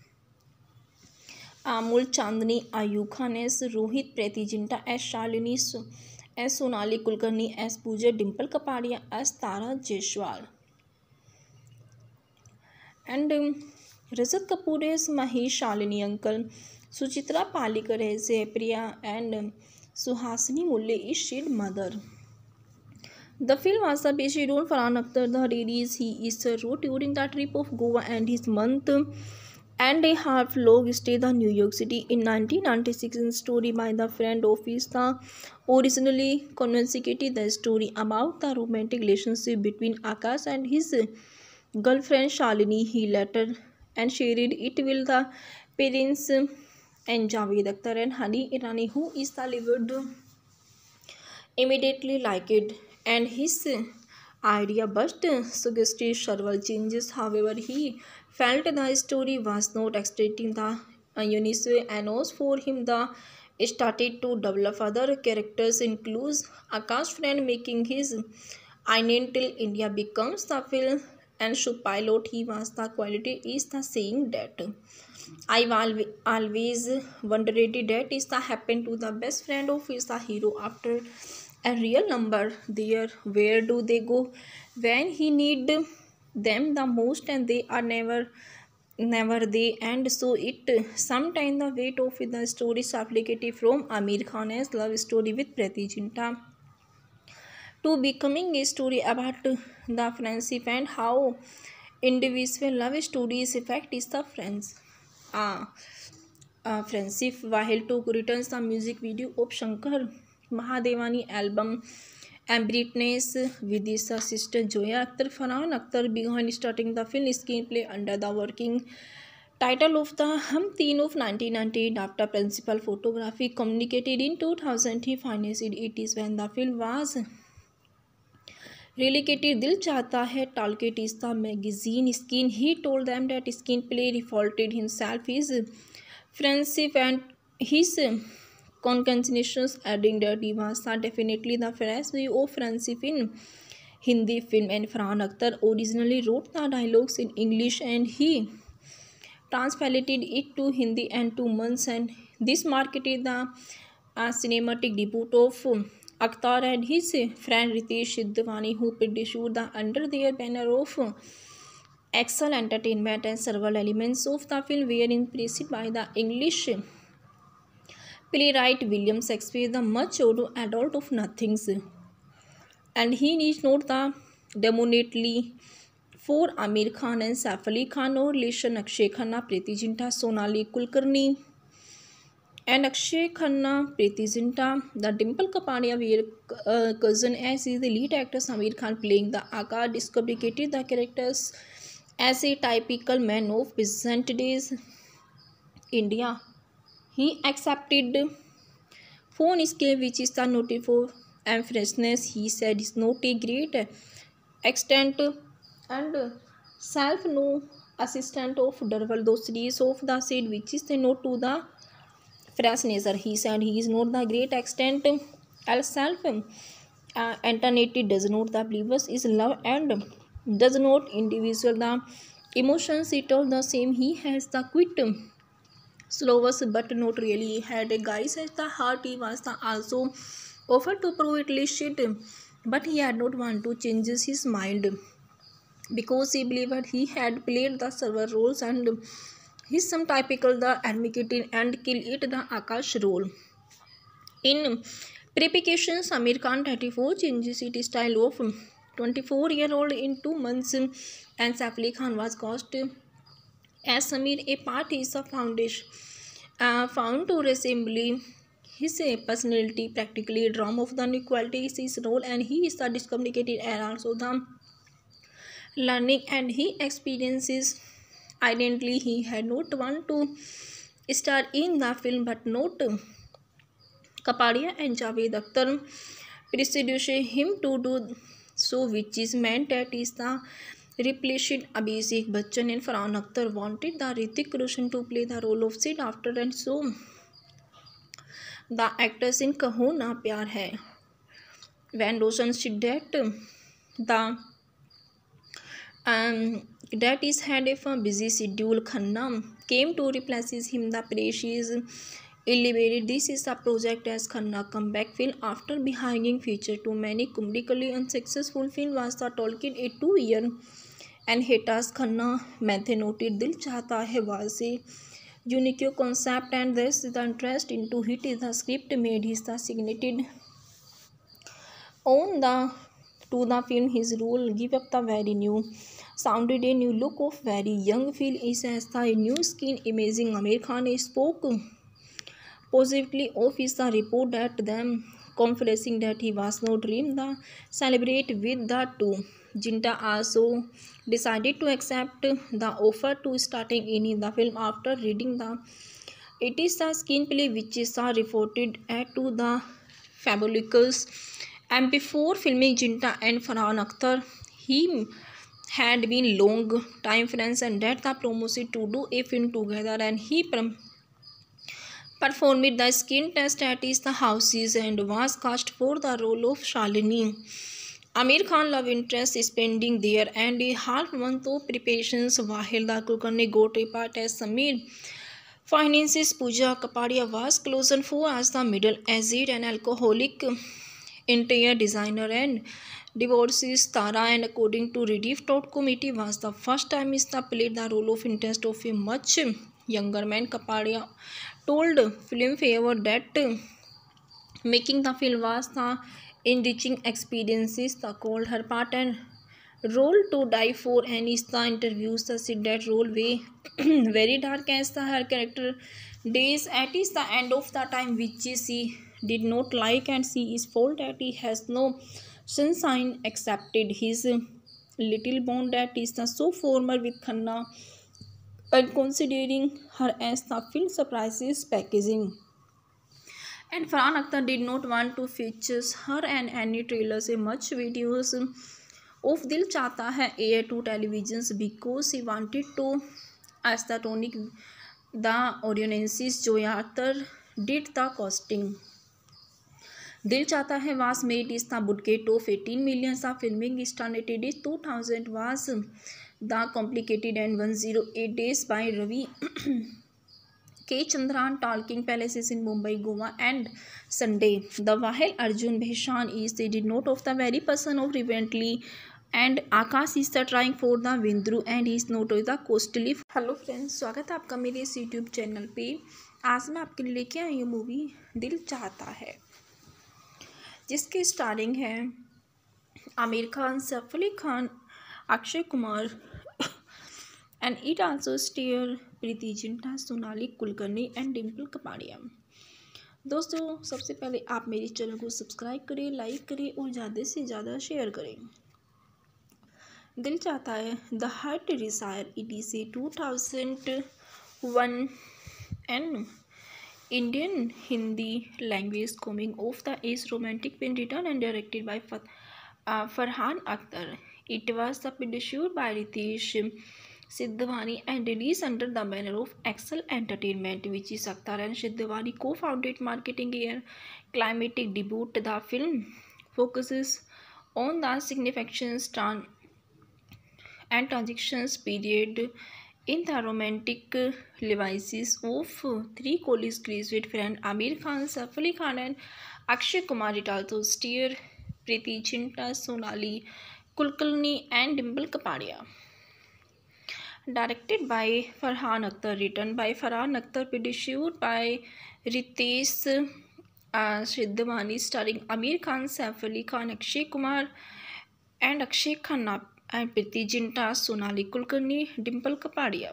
[SPEAKER 1] Amul Chandni, Ayub Khan as Rohit, Preeti Zinta as Shalini, as Sonali Kulkarni as Pooja, Dimple Kapadia as Tara Jaiswal, and um, Rajat Kapoor as Mahesh Shalini uncle, Suchitra Palikar as Priya, and um, Suhasini Mulle is Shid mother. The film was the based on Farhan Akhtar. The release he is wrote during the trip of Goa and his month and a half long stay in New York City in nineteen ninety-six. In story by the friend of his the originally conventionated the story about the romantic relationship between Akash and his girlfriend Shalini. He later and shared it with the parents and Javed Akhtar and Hani Irani, who is the lived immediately liked it and his idea but suggested several changes. However, he felt the story was not extracting the unique and was for him the started to develop other characters includes Akash friend making his island till India becomes the film and show pilot. He was the quality is the saying that I always wondered that is the happen to the best friend of his the hero after a real number there. Where do they go when he need them the most, and they are never never they, and so it sometimes the weight of the story is applicated from Amir Khan's love story with Preeti Zinta to becoming a story about the friendship and how individual love stories affect is the friends ah uh, friendship. While to returns the music video of Shankar Mahadevani album Ambitness with his sister Zoya Akhtar. Farhan Akhtar began starting the film screenplay under the working title of the Hum Teen of nineteen ninety-eight. After principal photography communicated in two thousand, he financed it is when the film was relegated. Dil Chahta Hai Talkit is the magazine skin. He told them that screenplay revolted himself, his friendship and his concatenations, adding that he was definitely the first view of friendship in Hindi film, and Farhan Akhtar originally wrote the dialogues in English and he translated it to Hindi in two months, and this marked the uh, cinematic debut of Akhtar and his friend Ritesh Sidhwani, who produced the under their banner of Excel Entertainment, and several elements of the film were impressed by the English playwright William Shakespeare, the much older adult of nothings, and he is not the dominantly for Amir Khan and Saif Ali Khan or relation Akshay Khanna, Preeti Zinta, Sonali Kulkarni and Akshay Khanna, Preeti Zinta. The Dimple Kapadia were uh, cousin as is the lead actor Amir Khan playing the Aka discovered the characters as a typical man of peasant days India. He accepted phone scale which is the noted for and freshness. He said is not a great extent and self no assistant of Darwal those series of the said which is the note to the freshness. He said he is not the great extent self uh, Antonetti does not the believers is love and does not individual the emotions. It all the same. He has the quit slowest but not really. He had a guy says the heart. He was the also offered to prove it legit, but he had not want to change his mind because he believed he had played the server roles and he's some typical the advocate and kill it the Akash role. In preparations, Amir Khan thirty-four changes its style of twenty-four-year-old in two months, and Saif Ali Khan was cast as Samir. A part is a foundation uh, found to resemble his uh, personality, practically a drama of the inequality is his role, and he is the discommunicated and also the learning, and he experiences identity. He had not want to star in the film, but not Kapadia and Javed Akhtar persuaded him to do so, which is meant that is the replaced Abhishek Bachchan and Farhan Akhtar wanted the Hrithik Roshan to play the role of Sid after, and so the actors in Kaho Na Pyar Hai. When Roshan said that the um, that is had a busy schedule, Khanna came to replace him. The precious elevated. This is a project as Khanna comeback film after behind feature too many comedically unsuccessful film was the Tolkien a two year and hiatus. Khanna method noted Dil Chahta Hai was a unique concept, and thus the interest into it is the script made his the signated on the to the film. His role give up the very new sounded a new look of very young feel is as the new skin amazing. Amir Khan spoke positively of his the report that them confessing that he was no dream the celebrate with the two. Jinta also decided to accept the offer to starting in the film after reading the it is the screenplay which is uh, reported at to the Fabulicals, and before filming Jinta and Farhan Akhtar he had been long time friends and that the promoted to do a film together, and he prom- performed the skin test at the houses and was cast for the role of Shalini. Amir Khan love interest spending there and a half month of preparations while the Kulkarni got a part as Samir. Finances Pooja Kapadia was chosen for as the middle-aged and alcoholic interior designer and divorces Tara, and according to Rediff dot com it was the first time Mista played the role of interest of a much younger man. Kapadia told Filmfare that making the film was the enriching experiences. The called her part and role to die for, and is the interviews the said that role way very dark as the her character days at is the end of the time which she did not like, and she is fault that he has no sunshine accepted his little bond that is the so former with Khanna and considering her as the film surprises packaging. And Farhan Akhtar did not want to feature her and any trailers or much videos of Dil Chahta Hai air to televisions because he wanted to ascertain the audiences. Joy Akhtar did the costing. Dil Chahta Hai was made is the budget of eighteen million. The filming started in two thousand was the complicated and one hundred eight days by Ravi K. Chandran talking palaces in Mumbai, Goa and Sunday. The while Arjun Bheshan is the did not of the very person of recently, and Akash is the trying for the Vindru and is not the costly. Hello friends, स्वागत है आपका मेरे इस YouTube channel पे। आज मैं आपके लिए लेके आई हूँ मूवी दिल चाहता है, जिसके स्टारिंग है Aamir Khan, Saif Ali Khan, Akshay Kumar and it also star Preity Zinta, Sonali Kulkarni and Dimple Kapadia. दोस्तों, सबसे पहले आप मेरे चैनल को सब्सक्राइब करें, लाइक करें और ज़्यादा से ज़्यादा शेयर करें। Dil Chahta Hai the heart desire it is a two thousand one an Indian Hindi language coming of the age romantic film written and directed by Farhan Akhtar. It was produced by Ritesh Sidhwani and released under the banner of Excel Entertainment, which is Akhtar and Sidhwani co-founded marketing year climatic debut. The film focuses on the significance tran- and transactions period in the romantic lives of three college graduate friends Amir Khan, Saif Ali Khan, and Akshay Kumar. It also starred Preeti Zinta, Sonali Kulkarni, and Dimple Kapadia. Directed by Farhan Akhtar, written by Farhan Akhtar, produced by Ritesh uh, Siddhamani, starring Amir Khan, Saif Ali Khan, Akshay Kumar, and Akshay Khanna, and Preeti Zinta, Sonali Kulkarni, Dimple Kapadia.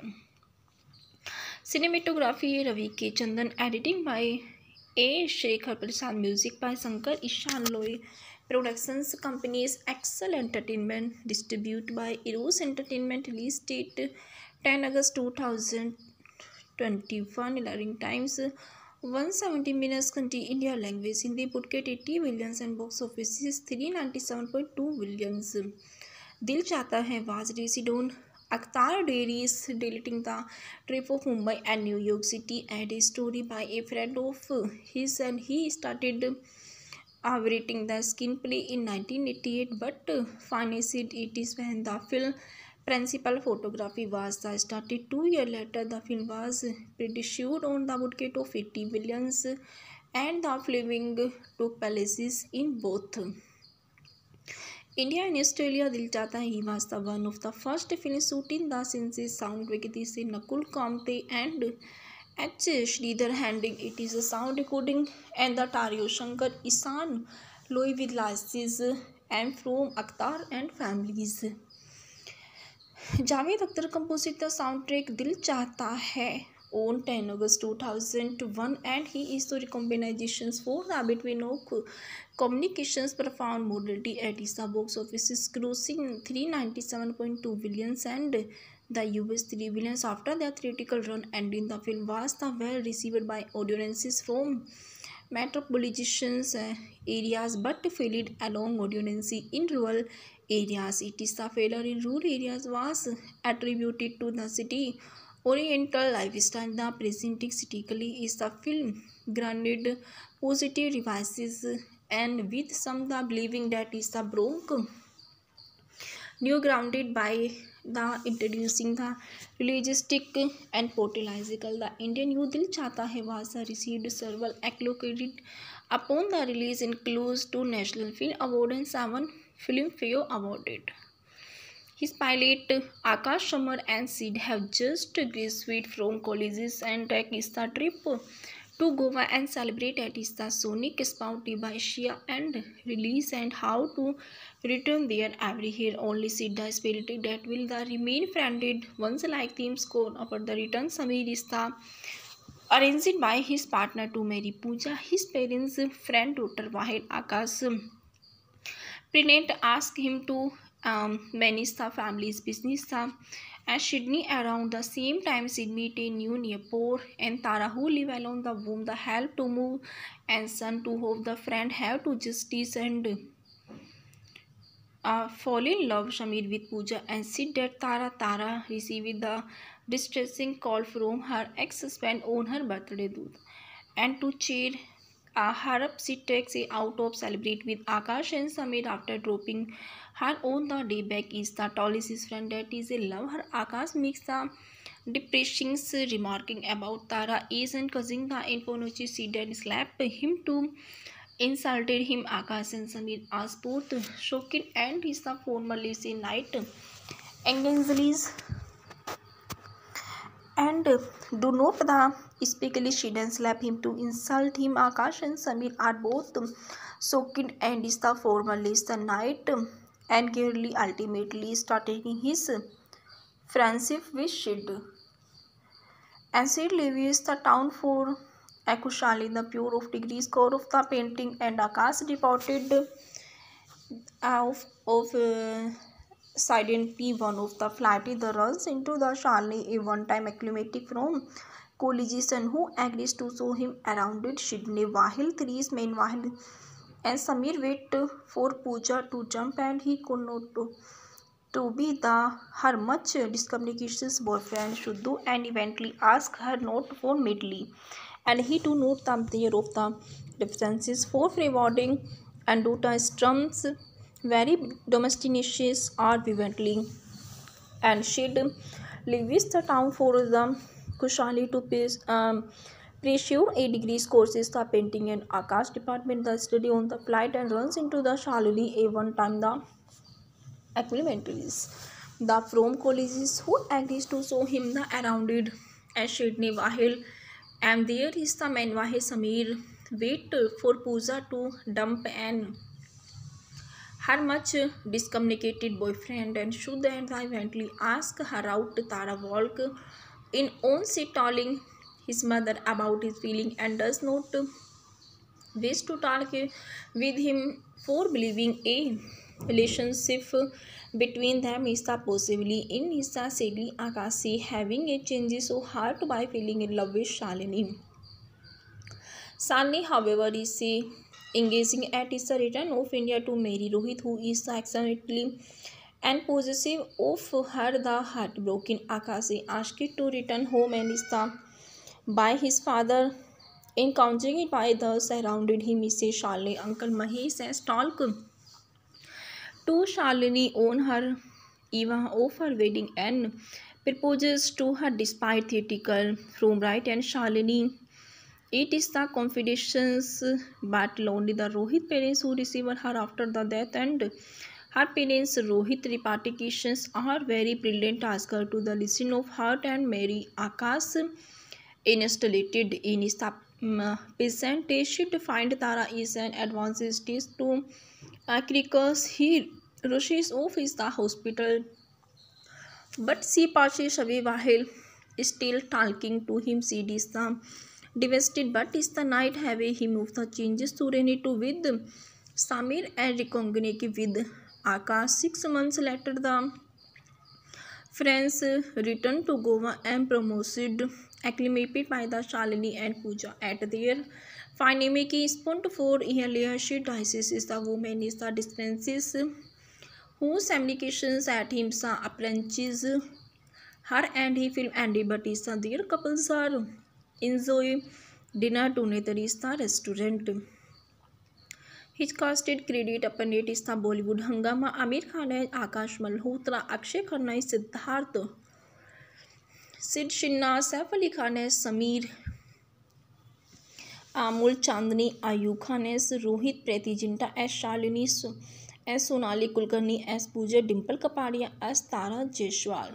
[SPEAKER 1] Cinematography Ravi K. Chandan, editing by A. Shekhar Prasad, music by Shankar Ishan Loy. Productions companies Excel Entertainment, distributed by Eros Entertainment. Release date ten August two thousand twenty-one. Airing times one hundred seventy minutes. Country India. Language Hindi. Budget eighty millions and box office is three hundred ninety-seven point two millions. Dil Chahta Hai was released on Akhtar Dairies, deleting the trip of Mumbai and New York City, and a story by a friend of his, and he started uh, writing the screenplay in nineteen eighty-eight, but uh, finished it is when the film principal photography was the started. Two years later, the film was produced on the budget of eighty millions, and the filming took place in both India and Australia. Dil Chahta Hai was the one of the first film shoot in the Sciences soundtrack. This is Nakul Kamte and H. Sridhar handling it is a sound recording, and the Tario Shankar Isan Loy with licenses and from Akhtar and families. Javed Akhtar composed the soundtrack Dil Chahta Hai on ten August two thousand one, and he is the recommendations for the between of communications profound modality at the box office is grossing three hundred ninety-seven point two billions and the U S three billions after their theatrical run, ending the film was the well received by audiences from metropolitan uh, areas but failed along audiences in rural areas. It is the failure in rural areas was attributed to the city oriental lifestyle. The presenting critically is the film granted positive reviews, and with some the believing that is the broke new grounded by the introducing the realistic and political. The Indian Youth Dil Chahta Hai was received several accolades upon the release, includes two National Film Award and seven Filmfare Awarded. His pilot Akash Shamar and Sid have just graduated from colleges and take the trip to Goa and celebrate at the Sonic Spout by Asia and release and how to return there every year. Only Sid the spirit that will the remain friended once like themes score upon the return. Samir is the arranged by his partner to marry Pooja, his parents' friend daughter, while Akash Pregnant asked him to um, manage the family's business. The and Sydney around the same time Sydney a new Newport and Tara who live alone the womb the help to move and son to hope the friend have to justice and uh, fall in love Shamir with Pooja and Sid that Tara Tara received the distressing call from her ex-husband on her birthday dude, and to cheer uh, her up she takes a out of celebrate with Akash and Samir after dropping her on the day back is the tallest friend that is a love her. Akash makes the depressing remarking about Tara is and causing the information she did slap him to insulted him. Akash and Samir are both shocking and is the formerly seen night engagements and do not the especially she didn't slap him to insult him. Akash and Samir are both shocking and is the formerly the night and Gurley ultimately starting his friendship with Sid. And Sid leaves the town for Akushali, the pure of degree score of the painting, and Akash reported of, of uh, P one of the flight the runs into the Shalini, a one-time acclimatic from collegian who agrees to show him around it. Sydney while threes meanwhile and Samir wait for Pooja to jump and he could not to, to be the her much discommunications boyfriend Shuddu and eventually ask her not for Midley, and he to note the there of the references for rewarding and Dota Strum's very domesticious are vividly, and she'd leaves the town for the Kushali to pay, um, pursue a degrees courses, the painting and Akash department, the study on the flight, and runs into the Shalini a one time the acclimatories. The from colleges who agrees to show him the around it as Shidney Wahil, and there is the man Wahil Samir wait for Pooja to dump an her much discommunicated boyfriend, and should and eventually ask her out. Tara Walk in own seat telling his mother about his feeling and does not wish to talk with him for believing a relationship between them is the possibly in his sadly Akasi having a change so hard by feeling in love with Shalini. Shalini, however, is a engaging at his return of India to marry Rohit, who is accidentally and possessive of her. The heartbroken Akasi asked to return home and is the by his father. Encountering by the surrounded him is a Shalini uncle Mahesh as talk to Shalini on her eve of her wedding and proposes to her despite theatrical from right and Shalini. It is the confidence but only the Rohit parents who receive her after the death, and her parents Rohit repercussions are very brilliant. Ask her to the listen of heart and marry Akash installated in his presentation to find Tara is an advances to Akrikos. He rushes off is the hospital, but she passes away while still talking to him. She is the devastated, but is the night have him of the changes to Renito with Samir and recognize with Akash. Six months later, the friends returned to Goa and promoted acclimated by the Shalini and Pooja at their Finamiki spent for earlier she dices is the woman is the dispenses whose applications at him sa apprentices her and he film Andy, but is the their couples are enjoy dinner together is the restaurant. His casted credit upon it is the Bollywood Hangama, Amir Khan है, आकाश मल्होत्रा, अक्षय खन्ना है, सिद्धार्थ, सिड शिन्ना, सैफ अली खान है, समीर, आमुल चांदनी, आयub खान है, Rohit Preity Zinta as Shalini as Sonali Kulkarni as Pooja, Dimple Kapadia as Tara Jaiswal,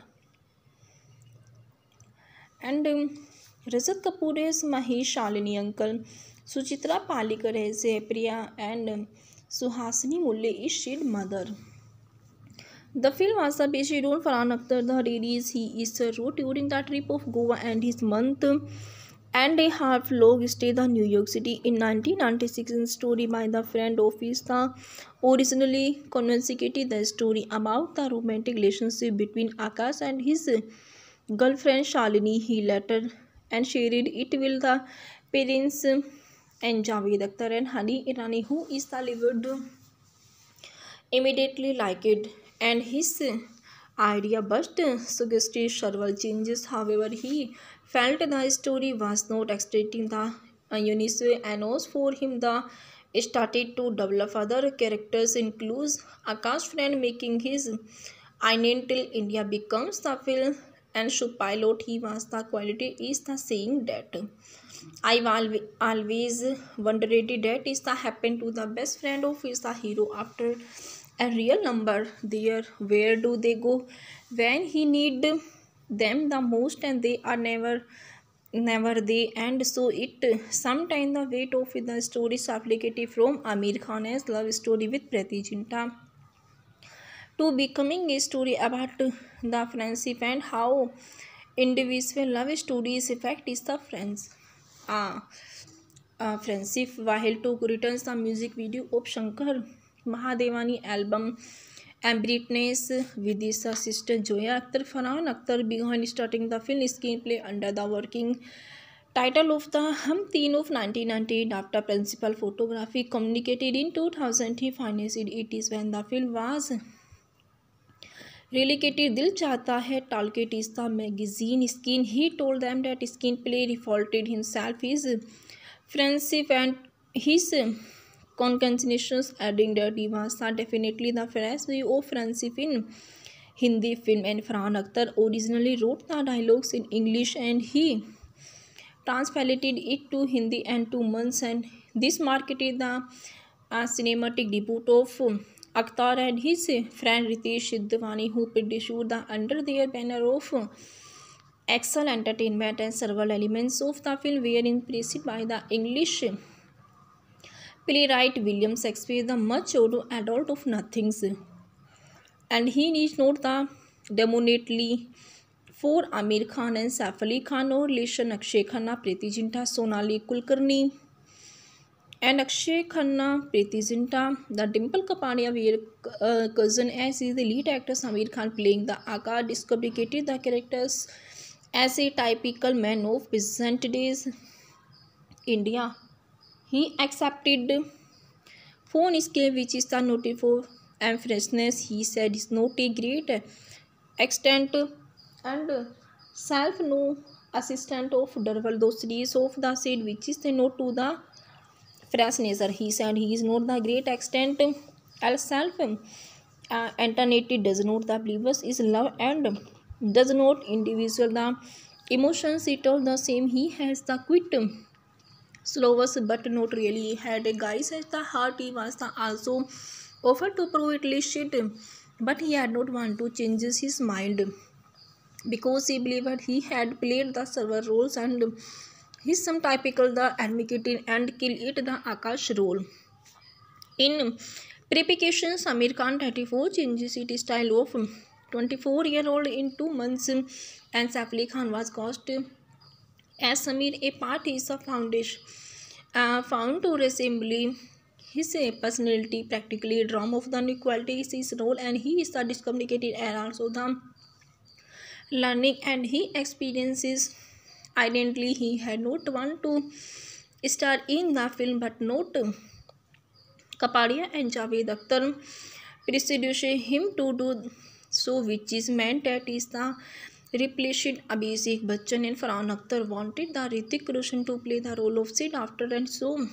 [SPEAKER 1] and um, Rajat Kapoor as Mahesh Shalini uncle, Suchitra Palikar as Priya, and um, Suhasini Mulle is Shid mother. The film was based on Farhan Akhtar. The release he is wrote during the trip of Goa and his month and a half long stay the New York City in nineteen ninety-six. In story by the friend of his the originally conventionally the story about the romantic relationship between Akash and his girlfriend Shalini. He later and shared it with the parents and Javed Akhtar and Hani Irani, who is the lived immediately liked it and his idea but suggested several changes. However, he felt the story was not extracting the unique annals for him. The started to develop other characters includes Akash friend making his island till India becomes the film and should pilot. He was the quality is the saying that I've always wondered that is the happen to the best friend of his the hero after a real number there. Where do they go when he need them the most, and they are never never they, and so it sometimes the weight of the story is applicated from Amir Khan's love story with Preeti Zinta to becoming a story about the friendship and how individual love stories affect is the friends uh, uh, friendship. While to returns the music video of Shankar Mahadevani album Ambitness with his sister Zoya Akhtar. Farhan Akhtar began starting the film screenplay under the working title of the Hum Teen of nineteen ninety-eight. After principal photography communicated in two thousand, he financed it is when the film was relocated. Dil Chahta Hai Talkit is the magazine skin. He told them that screenplay revolted himself, his friendship and his congratulations, adding that he was definitely the first view of friendship in Hindi film, and Farhan Akhtar originally wrote the dialogues in English and he translated it to Hindi in two months, and this marked the uh, cinematic debut of um, Akhtar and his friend Ritesh Sidhwani, who produced the under their banner of uh, Excel Entertainment, and several elements of the film were impressed by the English playwright William Shakespeare, the much older adult of Nothings, and he is not the dominantly for Amir Khan and Saif Ali Khan, or relation Akshay Khanna, Preeti Zinta, Sonali Kulkarni, and Akshay Khanna, Preeti Zinta. The Dimple Kapadia were uh, cousin, as is the lead actor Amir Khan playing the Aka discovered the characters as a typical man of present days India. He accepted phone scale, which is the noted for and freshness. He said is not a great extent and self no assistant of double those series of the said, which is the note to the freshness. He said he is not the great extent as self uh, alternated does not the believers is love and does not individual the emotions. It all the same. He has the quit slowest but not really had a guys at the heart. He was the also offered to prove it legit, but he had not want to change his mind because he believed he had played the server roles and he's some typical the advocating and kill it the Akash role. In preparation, Amir Khan thirty-four changes its style of twenty-four year old in two months, and Saif Ali Khan was cast as Samir, a part is a foundation uh, found to resemble his uh, personality, practically a drama of the inequality is his role, and he is the discommunicated and also the learning, and he experiences identity. He had not want to star in the film, but not Kapadia and Javed Akhtar persuaded him to do so, which is meant that is the replaced Abhishek Bachchan, and Farhan Akhtar wanted the Hrithik Roshan to play the role of Sid after, and so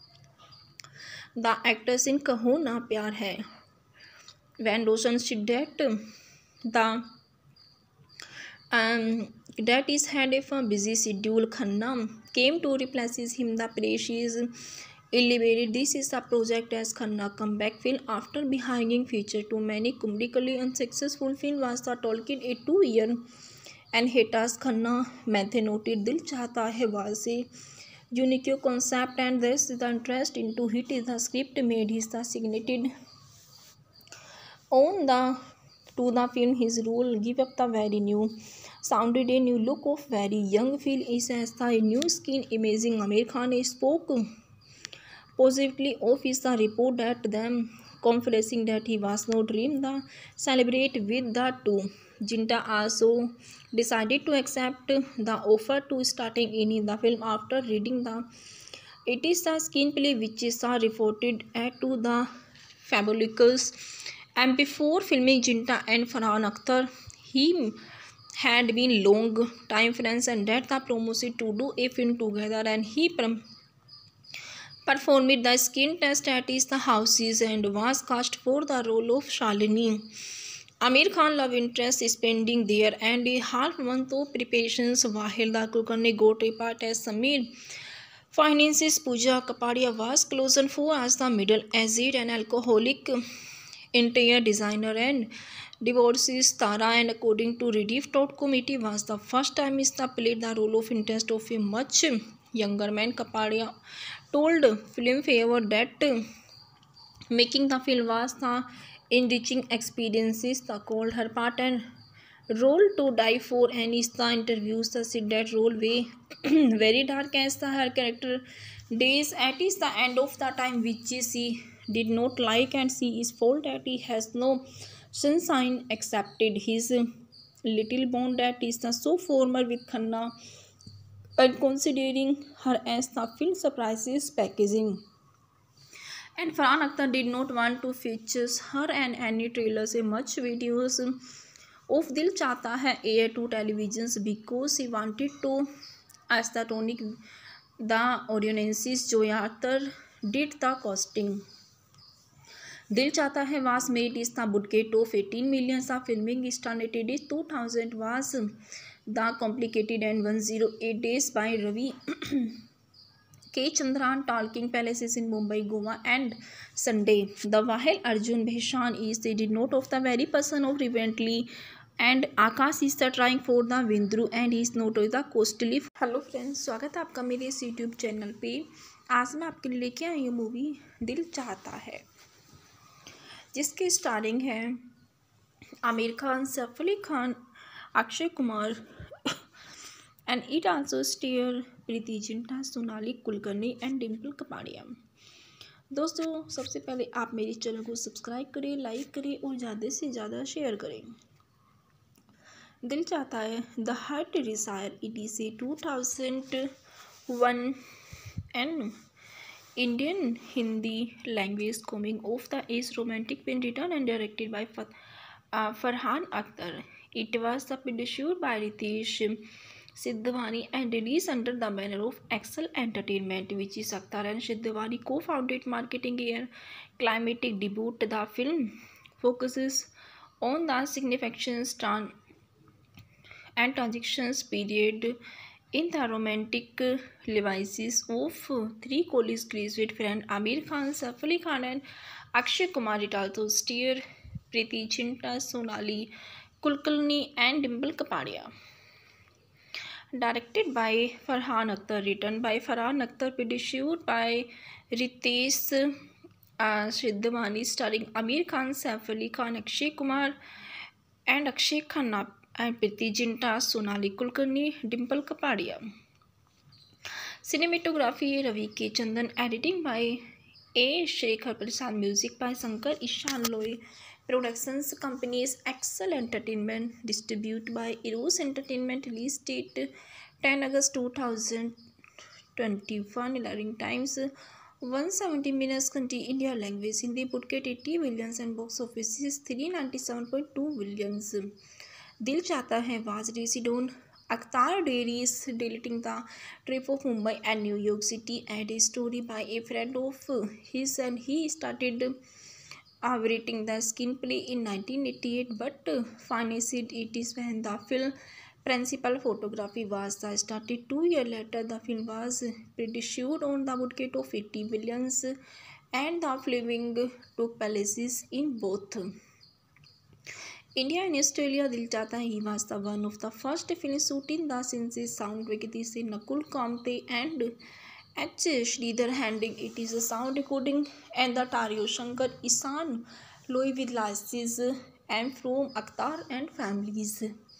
[SPEAKER 1] the actors in Kaho Na Pyar Hai. When Roshan said that the um, that is had a busy schedule, Khanna came to replace him. The press is elevated. This is a project as Khanna comeback film after behind feature too many comedically unsuccessful film was the Tolkien a two year and hiatus. Khanna method noted Dil Chahta Hai was a unique concept, and thus the interest into it is the script made his the signated on the to the film. His role give up the very new sounded a new look of very young feel is as the new skin amazing. Amir Khan spoke positively of his the report at them, confessing that he was no dream the celebrate with the two. Jinta also decided to accept the offer to starting in the film after reading the it is the screenplay, which is uh, reported at to the Fabulicals, and before filming Jinta and Farhan Akhtar, he had been long time friends, and that the promotion to do a film together, and he performed the skin test at is the houses and was cast for the role of Shalini, Amir Khan love interest, spending there and a half month of preparations. Wahil the Kulkarni got a part as Samir. Finances Pooja Kapadia was chosen for as the middle-aged and alcoholic interior designer and divorces Tara, and according to Rediff dot com, it was the first time Ista played the role of interest of a much younger man. Kapadia told Filmfare that making the film was the enriching experiences. The called her part and role to die for, and is the interviews the said that role way very dark as the her character days at is the end of the time which she did not like, and she is fault that he has no sunshine accepted his little bond that is the so former with Khanna, and considering her as the film surprises packaging. And Farhan Akhtar did not want to feature her and any trailers or much videos of Dil Chahta Hai air to televisions because he wanted to ascertain the audience's joy. Akhtar did the costing. Dil Chahta Hai was made is the budget of eighteen million. The filming started in two thousand was the complicated and one hundred eight days by Ravi K. Chandran, Talking Palaces in Mumbai, Goa, and Sunday. The while Arjun Bheshan is the denote of the very person of recently, and Akash is the trying for the Vindru and he is not the costly. Hello friends, स्वागत है आपका मेरे इस YouTube channel पे। आज मैं आपके लिए लेके आई हूँ मूवी दिल चाहता है, जिसके स्टारिंग है Aamir Khan, Saif Ali Khan, Akshay Kumar and it also star Preity Zinta, Sonali Kulkarni and Dimple Kapadia. दोस्तों, सबसे पहले आप मेरे चैनल को सब्सक्राइब करें, लाइक करें और ज़्यादा से ज़्यादा शेयर करें। Dil Chahta Hai the heart desire it is a two thousand one an Indian Hindi language coming of the age romantic film written and directed by uh, Farhan Akhtar. It was produced by Ritesh Sidhwani and released under the banner of Excel Entertainment, which is Akhtar and Sidhwani co-founded marketing year. Climatic debut. The film focuses on the significance and transactions period in the romantic lives of three college graduate friends Aamir Khan, Saif Ali Khan and Akshay Kumar. It also stars Preeti Zinta, Sonali Kulkarni and Dimple Kapadia. Directed by Farhan Akhtar, written by Farhan Akhtar, produced by Ritesh uh, Sidhwani, starring Aamir Khan, Saif Ali Khan, Akshay Kumar and Akshay Khanna and Preeti Zinta, Sonali Kulkarni, Dimple Kapadia. Cinematography Ravi K. Chandran, editing by A. Shekhar Prasad, music by Shankar Ishan Loy. Productions companies Excel Entertainment, distributed by Eros Entertainment. Release date ten August two thousand twenty-one. Airing times one hundred seventy minutes. Country India language Hindi. Budget eighty billions and box office is three hundred ninety-seven point two billions. Dil Chahta Hai was released on Akhtar Dairies, deleting the trip of Mumbai and New York City, and a story by a friend of his, and he started uh, writing the screenplay in nineteen eighty-eight, but uh, finished it is when the film principal photography was started. Two years later, the film was produced on the budget of eighty billions, and the filming took place in both India and Australia. Dil Chahta Hai was the one of the first film shooting the Senses soundtrack. This is Nakul Kamte and H. Sridhar handling it is a sound recording, and the Tario Shankar Isan Loy with licenses and from Akhtar and families.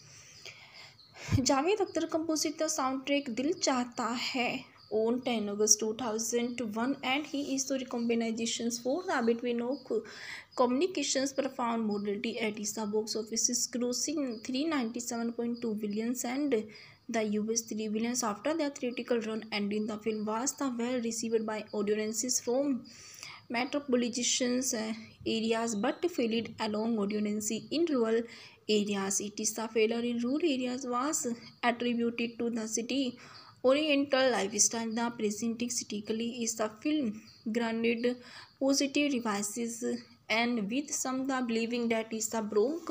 [SPEAKER 1] Javed Akhtar composed the soundtrack Dil Chahta Hai on ten August two thousand one, and he is the recommendations for the between of communications performed modality at the box office, grossing three hundred ninety-seven point two billions and the U S three billions after their theatrical run ending. The film was the well received by audiences from metropolitan areas but failed along audience in rural areas. It is the failure in rural areas was attributed to the city Oriental lifestyle. The presenting critically is the film granted positive reviews, and with some the believing that is the broke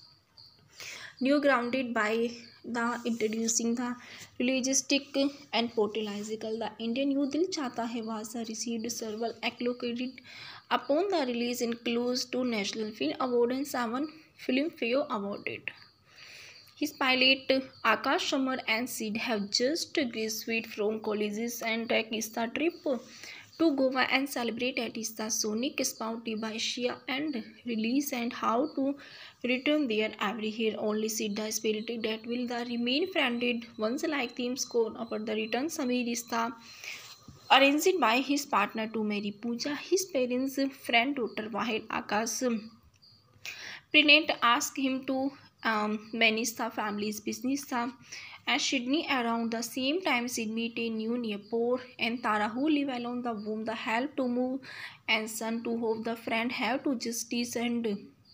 [SPEAKER 1] new grounded by the introducing the realistic and political. The Indian Youth Dil Chahta Hai was received several accolades upon the release, includes two National Film Award and seven Filmfare Awarded. His pilot Akash, Summer and Sid have just graduated from colleges and take the trip to Goa and celebrate at the Sonic Spout by Shia and release and how to return there every year. Only Sid the spirit that will the remain friended once like theme score over the return. Samir is the arranged by his partner to marry Pooja, his parents' friend daughter, while Akash Pregnant asked him to um, manage the family's business. The As Sydney around the same time, Sydney meet a new neighbor and Tara who live alone. The womb the help to move and son to hope the friend have to justice and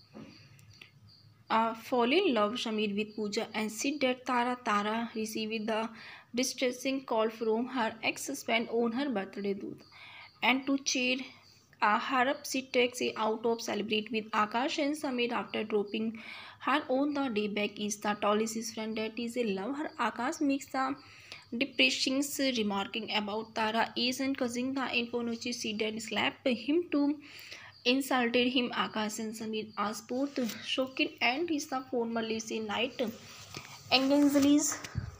[SPEAKER 1] uh, fall in love. Shamir with Pooja and Sid that Tara Tara received the distressing call from her ex-husband on her birthday. and to cheer uh, her up, she takes it out of celebrate with Akash and Samir after dropping her on the day back is the tallest his friend that is a love her. Akash makes the depressing remarking about Tara is and causing the info she then slap him to insulted him. Akash and Samir are both shocked and is the formally say night engages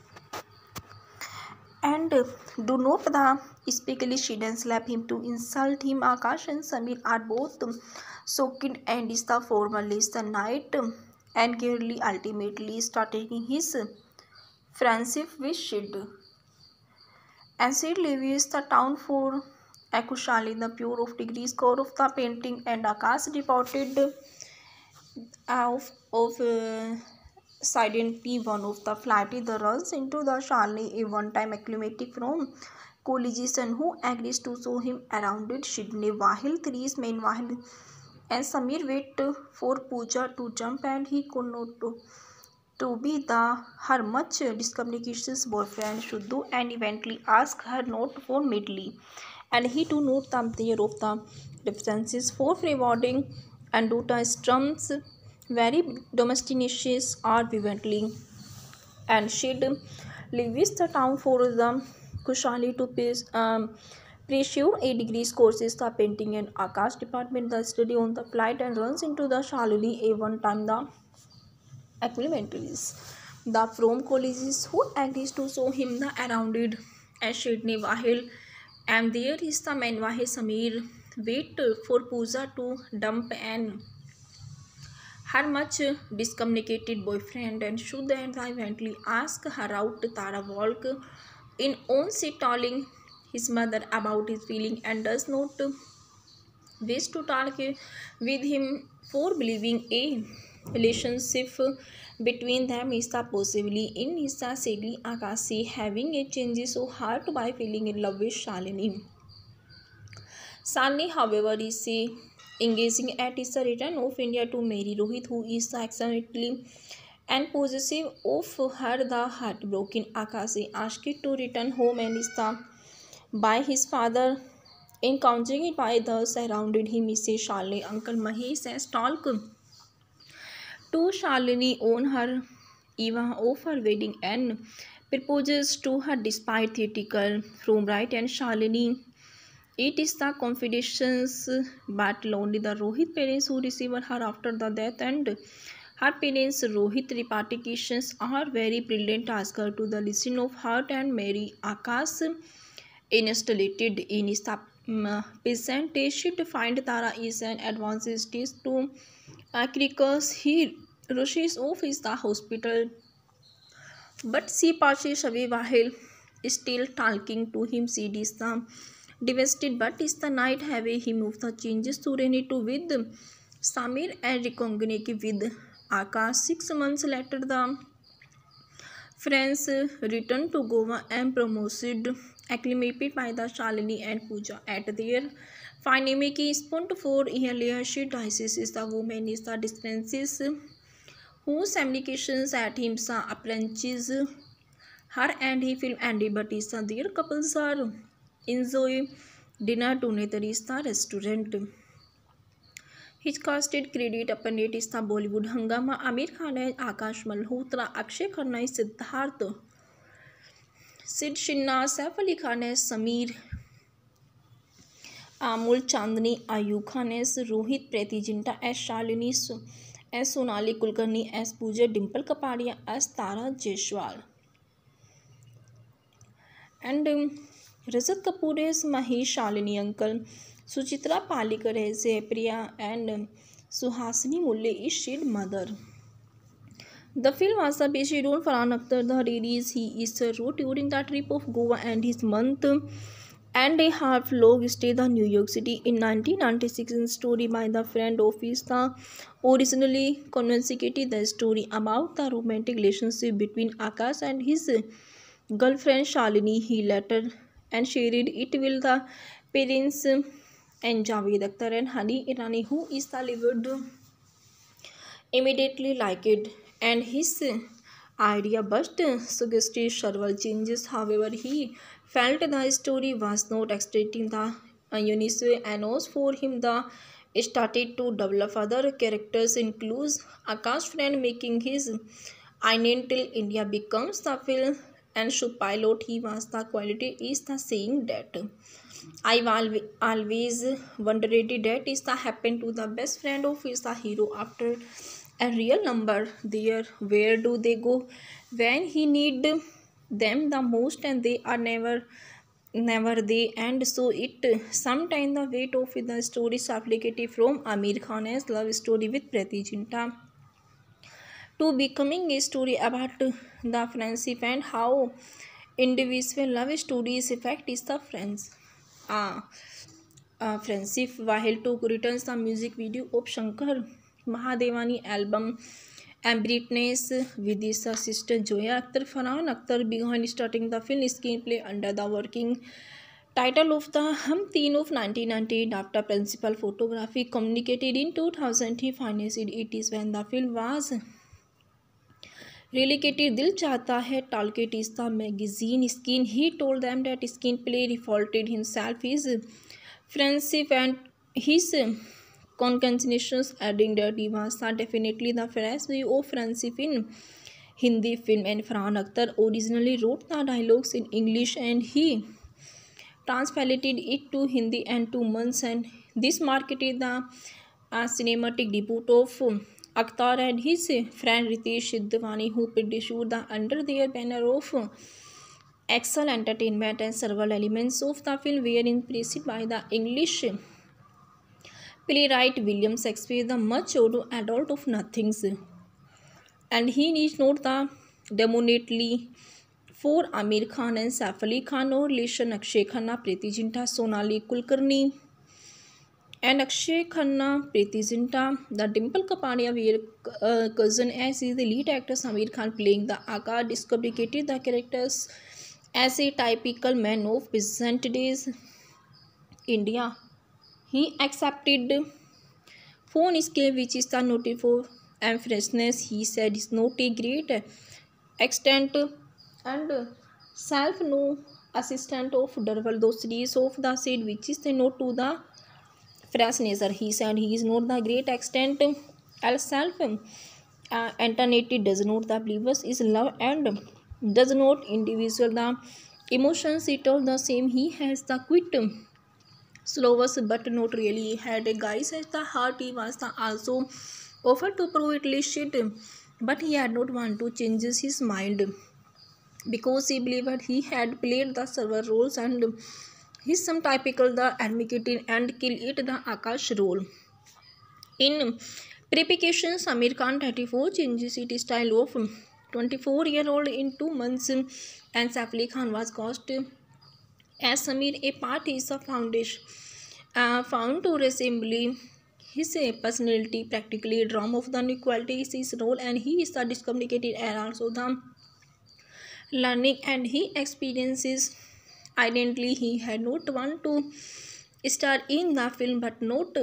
[SPEAKER 1] and do not the speakily she then slap him to insult him. Akash and Samir are both shocked and is the formally the night and clearly ultimately starting his friendship with Sid. And Sid leaves the town for Akushali, the pure of degree score of the painting, and Akash reported of of uh, P one of the flight the runs into the Shalini, a one-time acclimatic from collegian who agrees to show him around it. Sydney while Threes meanwhile and Samir wait for Pooja to jump and he could not to, to be the her much discommunications boyfriend Shuddu and eventually ask her not for midly and he to note the there of the references for rewarding and Dota strums very domesticious are vividly and she'd leaves the town for the Kushali to pay, um, pursue a degree courses the painting and Akash department the study on the flight and runs into the Shalini a one time the equipmentaries the from colleges who agrees to show him the around it as Sydney Wahil and there is the man Wahil Samir wait for Pooja to dump and her much discommunicated boyfriend and should and eventually ask her out. Tara walk in on seat telling his mother about his feeling and does not wish to talk with him for believing a relationship between them is the possibly in his sadly Akasi having a change so hard by feeling in love with Shalini. Shalini, however, is a engaging at his return of India to marry Rohit, who is accidentally and possessive of her. The heartbroken Akasi asked to return home and is the by his father encountering by the surrounded him is a Shalini uncle Mahesh has talked to Shalini on her eve of her wedding and proposes to her despite theatrical from right and Shalini. It is the confidence but only the Rohit parents who received her after the death and her parents Rohit repartitions are very brilliant ask her to the listen of heart and marry Akash installated in his present should find Tara is an advanced stage to Akrikos he rushes off is the hospital but she passes away while still talking to him. She is the devastated but is the night have him of the changes to to with Samir and recognize with Akash. Six months later the friends returned to Goa and promoted acclimated by the Shalini and Pooja at their Finamiki spent for earlier she dices is the woman is the distances whose communications at him sa apprentices her and he film Andy but is the their couples are enjoy dinner together is the restaurant. His casted credit upon it is the Bollywood Hangama Amir Khan and Akash Malhotra Akshay Khanna is Siddharth Sid Shinna Saif Ali Khan as Samir Amul Chandni Ayub Khan as Rohit Preeti Jinta as Shalini as Sonali Kulkarni as Pooja Dimple Kapadia as Tara Jaiswal and um, Rajat Kapoor as Mahesh Shalini uncle, Suchitra Palikar as Priya and um, Suhasini Mulle is Shid mother. The film was based on Farhan Akhtar. The release he is wrote during the trip of Goa and his month and a half long stay the New York City in nineteen ninety-six. In story by the friend of his the originally conventionally the story about the romantic relationship between Akash and his girlfriend Shalini. He later and shared it with the parents and Javed Akhtar and Hani Irani, who is the lived immediately liked it and his idea but suggested several changes. However, he felt the story was not extracting the uh, Eunice announced for him. The started to develop other characters, includes Akash friend making his Inen till India becomes the film and show pilot. He was the quality is the saying that I've alwa- always wondered that is the happen to the best friend of is the hero after a real number there. Where do they go when he need them the most, and they are never never they. And so it sometimes the weight of the story is applicated from Amir Khan's love story with Preeti Zinta to becoming a story about the friendship and how individual love stories affect is the friends. Ah, uh, friendship. While to returns the music video of Shankar Mahadevani album and Britney's Vidisha sister Joya Akhtar. Farhan Akhtar began starting the film screenplay under the working title of the Hum Teen of nineteen ninety-eight. After principal photography communicated in two thousand, he financed it is when the film was relocated. Dil Chahta Hai Talkit is the magazine skin. He told them that screenplay revolted himself his friendship and his concatenations, adding that he was definitely the first view of friendship in Hindi film. And Farhan Akhtar originally wrote the dialogues in English and he translated it to Hindi in two months, and this marked the uh, cinematic debut of um, Akhtar and his friend Ritesh Sidhwani, who produced the under their banner of uh, Excel Entertainment, and several elements of the film were impressed by the English playwright William Shakespeare, the much older adult of Nothings, and he is not the dominantly for Amir Khan and Saif Ali Khan or relation Akshay Khanna, Preeti Zinta, Sonali Kulkarni and Akshay Khanna, Preeti Zinta. The Dimple Kapadia were uh, cousin, as is the lead actor Amir Khan playing the Aka discomplicated the characters as a typical man of present days India. He accepted phone scale, which is the noted for and freshness. He said is not a great extent and self no assistant of Darwal those series of the said which is the note to the freshness. He said he is not the great extent al self uh, alternated does not the believers is love and does not individual the emotions it all the same. He has the quit slowest but not really had a guy at the heart. He was the also offered to prove it shit, but he had not want to change his mind because he believed he had played the server roles and he's some typical the advocating and kill it the Akash role. In preparations, Amir Khan thirty-four changes its style of twenty-four year old in two months, and Saif Ali Khan was cast as Samir. A part is a foundation uh, found to resemble his uh, personality, practically drama of the inequality is his role, and he is the discomplicated and also the learning, and he experiences identity. He had not want to star in the film, but not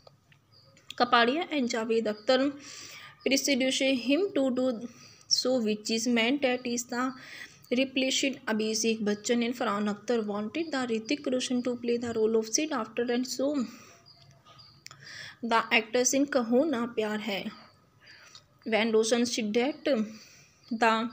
[SPEAKER 1] Kapadia and Javed Akhtar persuaded him to do so, which is meant that is the replaced Abhishek Bachchan, and Farhan Akhtar wanted the Hrithik Roshan to play the role of Sid after, and so the actors in Kaho Na Pyar Hai. When Roshan said that the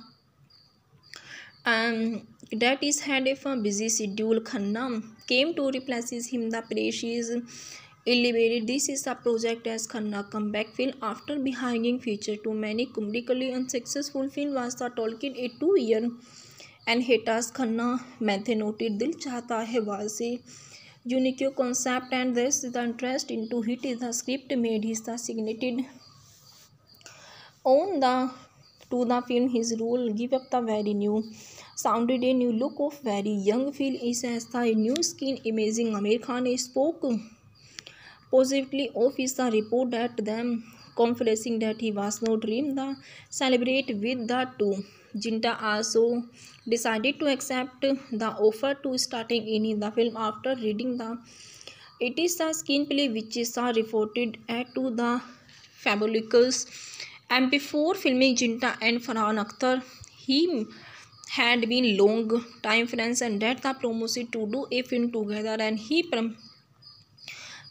[SPEAKER 1] um, that is had a busy schedule, Khanna came to replace him. The precious elevated. This is a project as Khanna comeback film after behind feature too many comedically unsuccessful film was the Tolkien a two year and hiatus. Khanna method noted Dil Chahta Hai was a unique concept, and this the interest into it is the script made his the signated on the to the film. His role give up the very new sounded a new look of very young feel is as the new skin amazing. Amir Khan spoke positively of his the report at them, confessing that he was not dream the celebrate with the two. Zinta also decided to accept the offer to starting in the film after reading the it is the screenplay which is uh, reported at to the Fabulicals, and before filming Zinta and Farhan Akhtar he had been long time friends and that the promoted to do a film together, and he prom-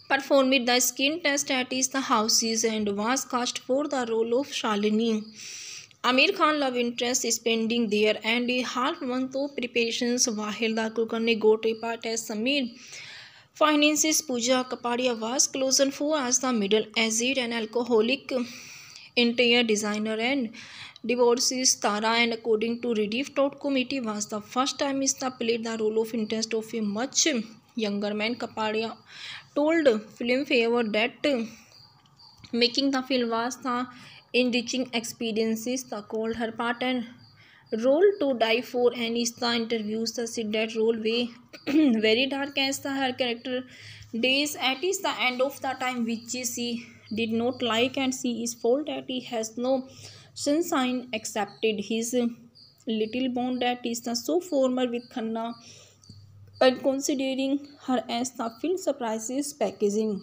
[SPEAKER 1] performed the skin test at the houses and was cast for the role of Shalini. Amir Khan love interest spending there and a half month of preparations. Wahida Kulkarni got a part as Samir. Finances Pooja Kapadia was chosen for as the middle-aged and alcoholic interior designer and divorces Tara, and according to Rediff dot com, it was the first time Ista played the role of interest of a much younger man. Kapadia told Filmfare that making the film was the enriching experiences. The called her part and role to die for, and is the interviews the said that role way very dark as the her character days at is the end of the time which she did not like, and she is fault that he has no sunshine accepted his little bond that is the so former with Khanna, and considering her as the film surprises packaging.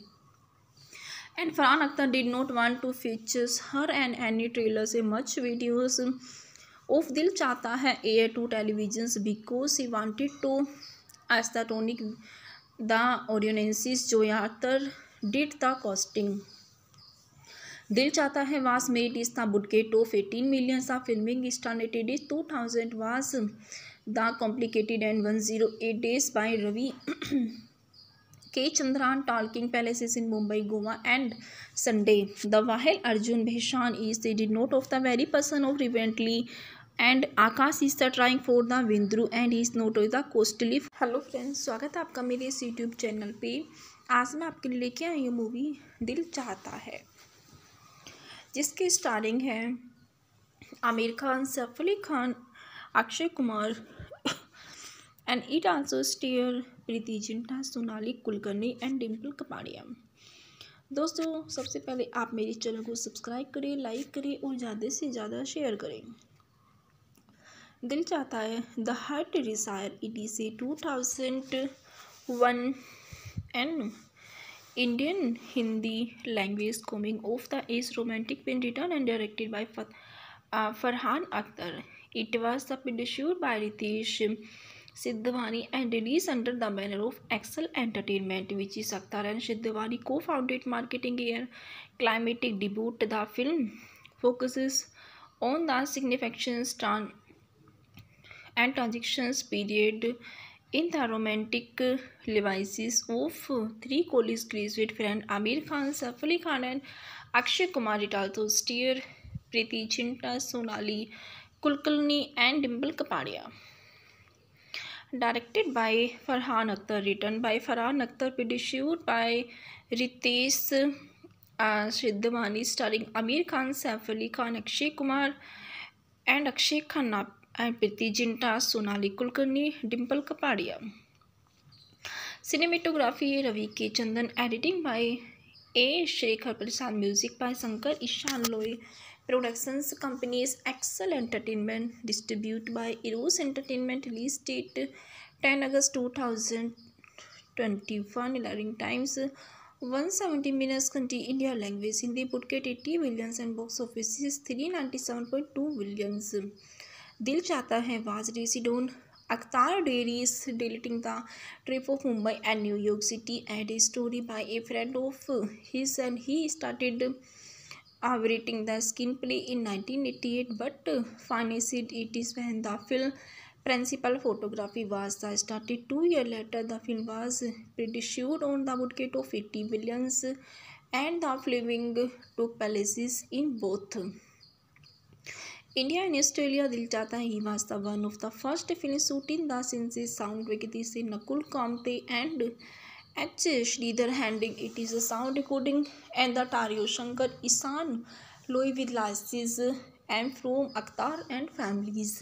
[SPEAKER 1] And Farhan Akhtar did not want to feature her and any trailers or much videos of Dil Chahta Hai air to televisions because he wanted to aesthetic the audiences. Zoya Akhtar did the costing. Dil Chahta Hai was made is the budget of eighteen million. The filming started in two thousand was the complicated and one hundred eight days by Ravi K. Chandran, talking palaces in Mumbai, Goa, and Sunday. The Wahel Arjun Bheshan is the did not of the very person of recently, and Akash is the trying for the Vindru and is not of the costly. Hello friends, स्वागत है आपका मेरे इस YouTube channel पे। आज मैं आपके लिए लेके आई हूँ मूवी दिल चाहता है, जिसके स्टारिंग है Aamir Khan, Saif Ali Khan, Akshay Kumar, and it also star Preity Zinta, Sonali Kulkarni and Dimple Kapadia. दोस्तों, सबसे पहले आप मेरे चैनल को सब्सक्राइब करें, लाइक करें और ज़्यादा से ज़्यादा शेयर करें। Dil Chahta Hai the heart desire, it is a two thousand one an Indian Hindi language coming of the age romantic film written and directed by Farhan Akhtar. It was produced by Ritesh Sidhwani and released under the banner of Excel Entertainment, which is Akhtar and Sidhwani co-founded marketing and climatic debut. The film focuses on the significant tran and transactions period in the romantic lives of three college graduate friends Amir Khan, Saif Ali Khan, and Akshay Kumar. It also stars Preeti Zinta, Sonali Kulkarni, and Dimple Kapadia. Directed by Farhan Akhtar, written by Farhan Akhtar, produced by Ritesh uh, Sidhwani, starring Amir Khan, Saif Ali Khan, Akshay Kumar, and Akshay Khanna, and Preeti Zinta, Sonali Kulkarni, Dimple Kapadia. Cinematography Ravi K. Chandan, editing by A. Shekhar Prasad, music by Shankar Ishan Loy. Productions companies Excel Entertainment, distributed by Eros Entertainment. Release date ten August two thousand twenty-one. Airing times one hundred seventy minutes. Country India language Hindi. Budget eighty billions and box office is three hundred ninety-seven point two billions. Dil Chahta Hai was released on Akhtar Dairies, deleting the trip of Mumbai and New York City, and a story by a friend of his, and he started uh, writing the screenplay in nineteen eighty-eight, but uh, finished it is when the film principal photography was uh, started two years later. The film was produced on the budget of eighty billions, and the filming took place in both India and Australia. Dil Chahta Hai was the one of the first film shooting the Senses sound with this Nakul Kamte and H. Sridhar handling it is a sound recording, and the Tario Shankar Isan Loy with licenses and from Akhtar and families.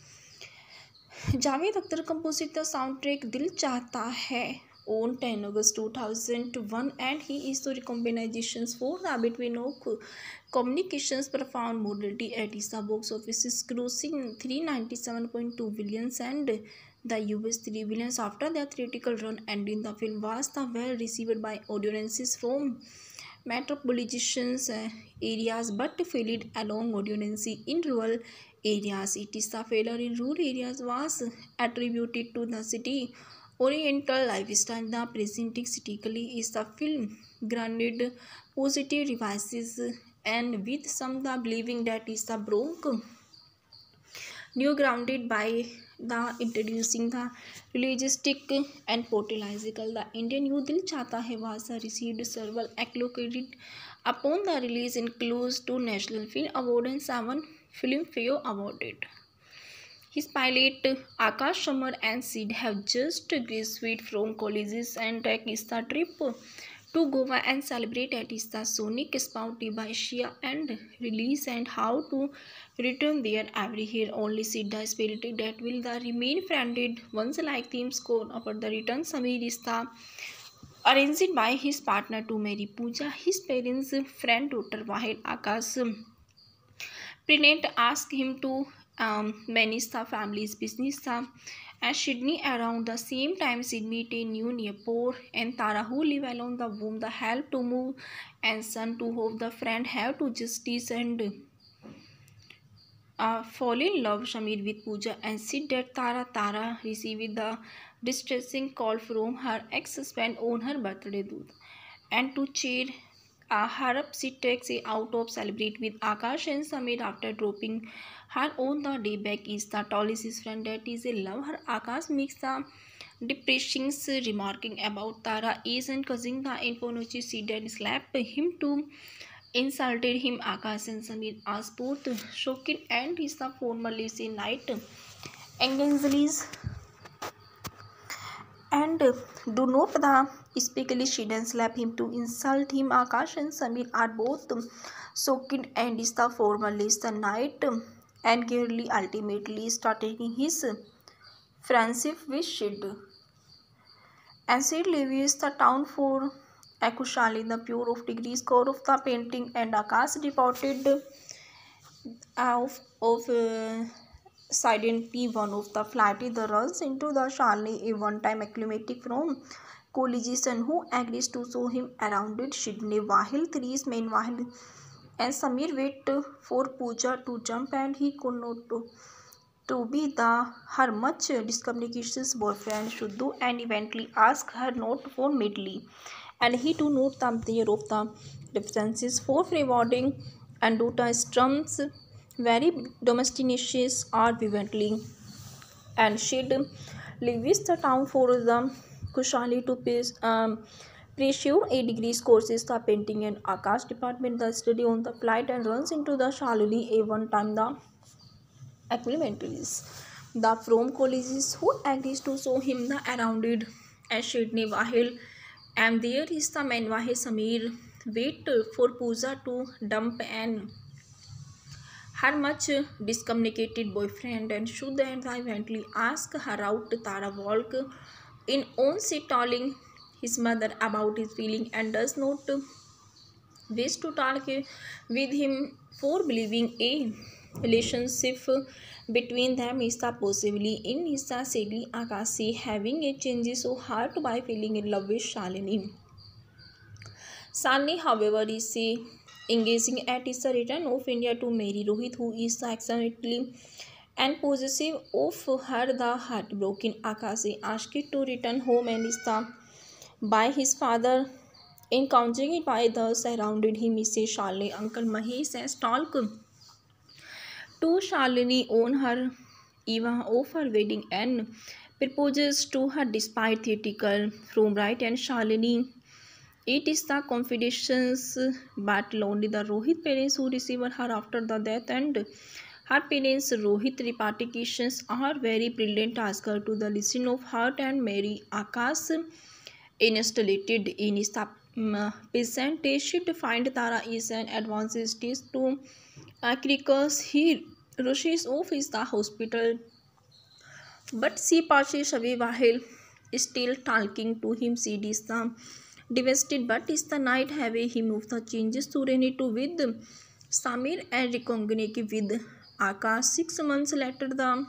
[SPEAKER 1] Javed Akhtar composed the soundtrack Dil Chahta Hai on ten August two thousand one, and he is the recommendations for the between of communications profound modality at the box office is grossing three hundred ninety-seven point two billions and the U S three billions after the theatrical run ending. The film was the well received by audiences from metropolitan areas but failed along audience in rural areas. It is the failure in rural areas was attributed to the city Oriental lifestyle. The presenting critically is the film granted positive reviews, and with some the believing that is the broke new grounded by the introducing the realistic and political. The Indian You Dil Chahta Hai was received several accolades upon the release, includes two National Film Award and seven Filmfare Awarded. His pilot Akash, Shamar and Sid have just graduated from colleges and take the trip to Goa and celebrate at the Sonic Spout by Asia and release and how to return there every year. Only Sid the spirit that will the remain friended once like theme score of the return. Samir is the arranged by his partner to marry Pooja. His parents, friend daughter Wahid Akash Pregnant asked him to um, manage the family's business uh, and Sydney around the same time. Sydney T knew Nepal and Tara who live alone the womb the help to move and son to hope the friend have to justice and uh, fall in love Shamir with Pooja and Sid that Tara Tara received the distressing call from her ex-husband on her birthday Dood. And to cheer uh, her up, she takes it out of celebrate with Akash and Samir after dropping her on the day back is the tallest friend that is a love her. Akash makes the depressing remarking about Tara is and causing the Infonuchi see that slap him to insulted him. Akash and Samir asked both shocking and is the formerly seen night engagements and do not the especially she then slap him to insult him. Akash and Samir are both shocked and is the formerly the night and Gurley ultimately starting his friendship with Sid. And Sid leaves the town for Akushali, the pure of degree score of the painting, and Akash reported of, of uh, Sidently one of the flighty the runs into the Shalini, a one-time acclimatic from collegian who agrees to show him around it. Sydney Wahil threes meanwhile and Samir wait for Pooja to jump and he could not to, to be the her much discommunications boyfriend should do and eventually ask her not for medley and he to note the there of the references for rewarding and do the strums very domesticious are vividly and she'd leaves the town for the Kushali to pay um, pursue a degree courses the painting and Akash department the study on the flight and runs into the Shalini a one time the acclimatories the from colleges who agrees to show him the arounded and Sydney Wahil and there is the man Wahil Samir wait for Pooja to dump and her much discommunicated boyfriend and should and eventually ask her out. Tara walk in on seat telling his mother about his feeling and does not wish to talk with him for believing a relationship between them is the possibly in his sadly Akashi having a change so hard by feeling in love with Shalini. Shalini, however, is a engaging at his return of India to marry Rohit, who is accidentally and possessive of her. The heartbroken Akashi asked to return home and is the by his father encountering it by the surrounded him is a Shalini uncle Mahesh has talked to Shalini on her eve of her wedding and proposes to her despite theatrical from right and Shalini. It is the confidence but only the Rohit parents who received her after the death and her parents Rohit repartitions are very brilliant. Ask her to the listen of heart and marry Akash installated in his present she to find Tara is an advanced stage to Akrikos. He rushes off is the hospital but she passes away while still talking to him. She is the devastated but is the night have he moved the changes to Renito with Samir and recognize with Akash. Six months later the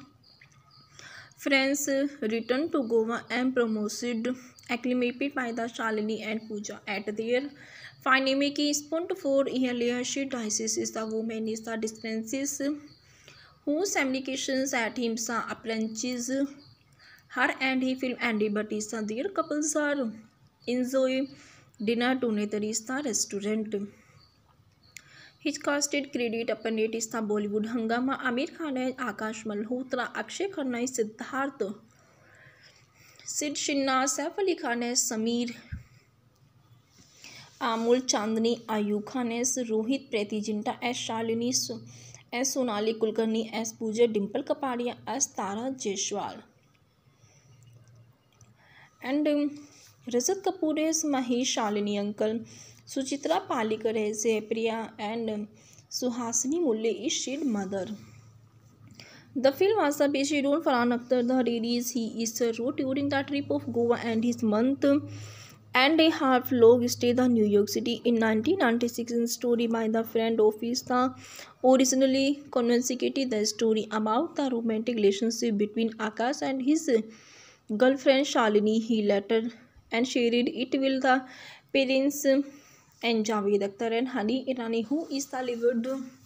[SPEAKER 1] friends returned to Goa and promoted acclimated by the Shalini and Pooja at their finally spent four year later. She dies is the woman is the dispenses whose communications at him approaches her and he film ended, but is the their couples are enjoy dinner together is the restaurant. His casted credit upon it is the Bollywood Hangama, Amir Khan है, आकाश मल्होत्रा, अक्षय खन्ना है, सिद्धार्थ, सिड शिन्ना, सैफ अली खान है, Sameer, Amul Chandni, Ayub Khan as, Rohit Preity Zinta as, Shalini as, Sonali Kulkarni as, Pooja, Dimple Kapadia as, Tara Jaiswal and Rajat Kapoor as, Mahesh, Shalini uncle, Suchitra Palikar as, Jayapriya and Suhasini Mulay is Sid's mother. The film was based on Farhan Akhtar. The release he is wrote during the trip of Goa and his month and a half long stay in New York City in nineteen ninety-six. In story by the friend of his, the originally conventionally the story about the romantic relationship between Akash and his girlfriend Shalini. He later and shared it with the parents and Javed Akhtar and Hani Irani, who is the lived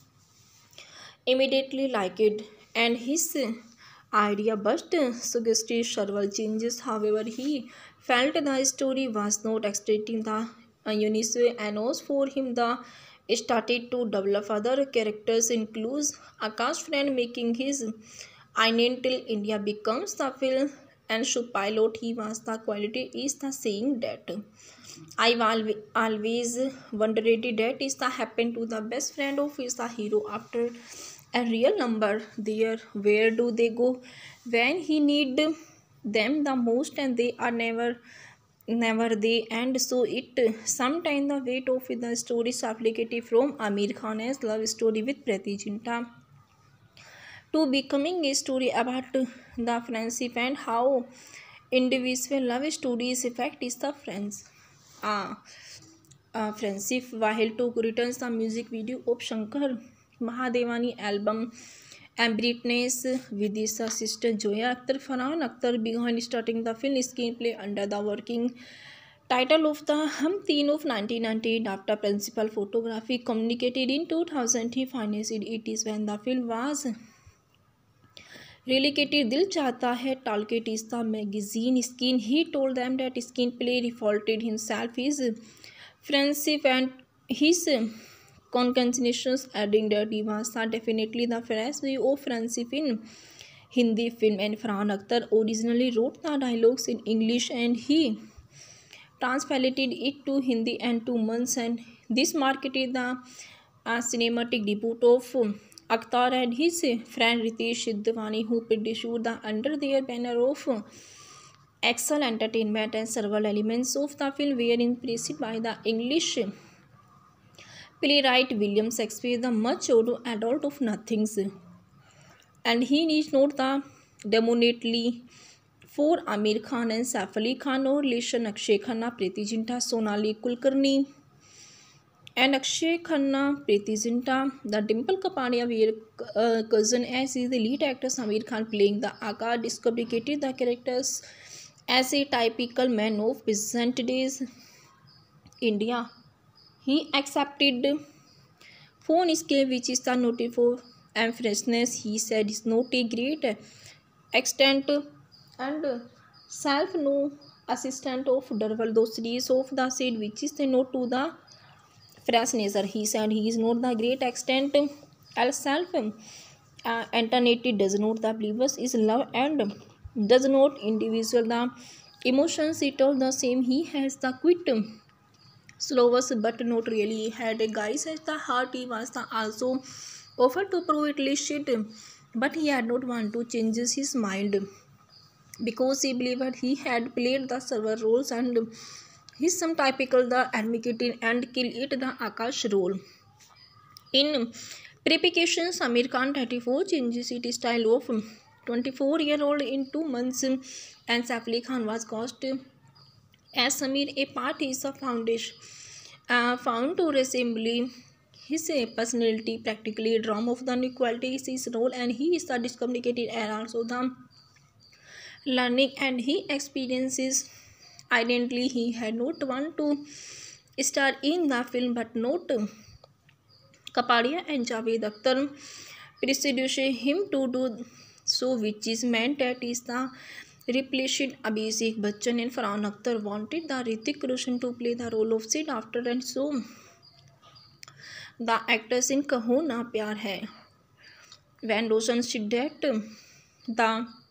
[SPEAKER 1] immediately liked it and his idea but suggested several changes. However, he felt the story was not extracting the unique and was for him the started to develop other characters includes Akash friend making his identity India becomes the film and show pilot. He was the quality is the saying that I always wondered that is the happen to the best friend of his the hero after a real number there. Where do they go when he need them the most and they are never never they and so it sometimes the weight of the story is applicated from Amir Khan's love story with Preeti Zinta to becoming a story about the friendship and how individual love stories affect is the friends uh, uh, friendship. While to returns the music video of Shankar Mahadevani album and Britney's with his sister Zoya Akhtar. Farhan Akhtar began starting the film screenplay under the working title of the Hum Teen of nineteen ninety-eight. After principal photography communicated in two thousand, he financed it is when the film was relegated. Dil Chahta Hai Talkit is the magazine skin. He told them that screenplay revolted himself, his friendship and his concatenations, adding that he was definitely the first view of friendship in Hindi film and Farhan Akhtar originally wrote the dialogues in English and he translated it to Hindi and two months and this marketed the uh, cinematic debut of Akhtar and his friend Ritesh Sidhwani, who produced the under their banner of Excel Entertainment, and several elements of the film were impressed by the English playwright William Shakespeare, the much older adult of nothings, and he is not the dominantly for Amir Khan and Saif Ali Khan or relation Akshay Khanna, Preeti Zinta, Sonali Kulkarni and Akshay Khanna, Preeti Zinta. The Dimple Kapadia were uh, cousin as is the lead actor Amir Khan playing the Aka discovered the characters as a typical man of present days India. He accepted phone scale which is the noted for and freshness. He said is not a great extent and self no assistant of Darwal those series of the said which is the note to the freshness. He said he is not the great extent as self uh, alternated does not the believers is love and does not individual the emotions. It all the same he has the quit slowest but not really had a guys at the heart. He was the also offered to prove it legit but he had not want to change his mind because he believed he had played the server roles and he's some typical the advocating and kill it the Akash role. In preparations Amir Khan thirty-four changes its style of twenty-four year old in two months and Saif Ali Khan was cast as Samir. A part is a foundation uh, found to resemble his uh, personality practically drama of the inequality is his role and he is the discommunicated and also the learning and he experiences identity. He had not want to star in the film but not Kapadia and Javed Akhtar preceded him to do so which is meant that is the replaced Abhishek Bachchan and Farhan Akhtar wanted the Hrithik Roshan to play the role of Sid after, and so the actors in Kaho Na Pyar Hai. When Roshan said that the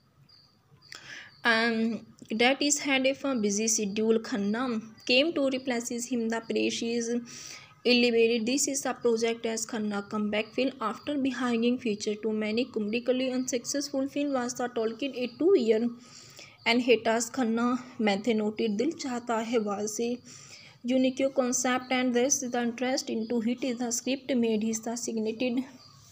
[SPEAKER 1] um, that is had a busy schedule, Khanna came to replace him. The press is elevated. This is a project as Khanna comeback film after behind feature too many comedically unsuccessful film was the Tolkien a two year and hiatus. Khanna Mathai noted Dil Chahta Hai was a unique concept and this the interest into it is the script made his the signated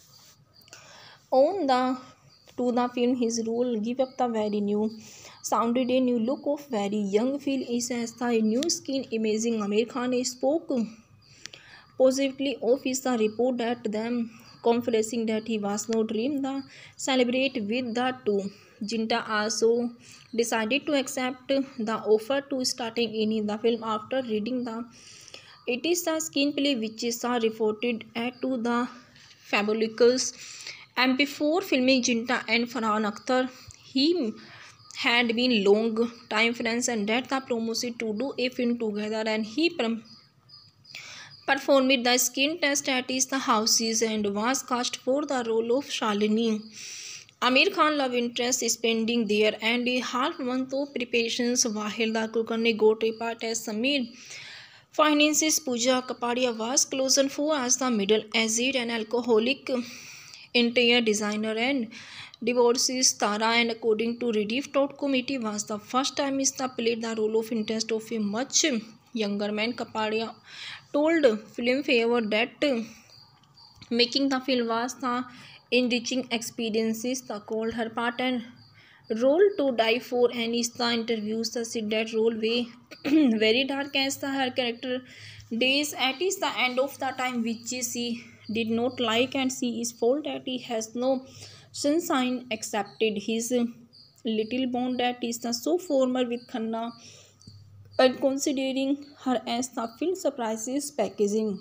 [SPEAKER 1] on the to the film. His role give up the very new sounded a new look of very young feel is as the new skin amazing. Amir Khan spoke positively of his the report that them confessing that he was not dream the celebrate with the two. Jinta also decided to accept the offer to starting in the film after reading the it is the screenplay which is uh, reported at to the Fabulicals. And before filming Jinta and Farhan Akhtar, he had been long time friends and that the promoted to do a film together, and he prom- performed the skin test at his the houses and was cast for the role of Shalini. Amir Khan love interest spending there and a half month of preparations while the Kulkarni got a part as Samir. Finances Pooja Kapadia was chosen for as the middle aged and alcoholic interior designer and divorces Tara, and according to Rediff dot committee was the first time Mista played the role of interest of a much younger man. Kapadia told Filmfare that making the film was the enriching experiences the called her part and role to die for, and is the interviews the said that role way very dark as the her character days at is the end of the time which she did not like, and she is fault that he has no sunshine accepted his little bond that is the so former with Khanna and considering her as the film surprises packaging.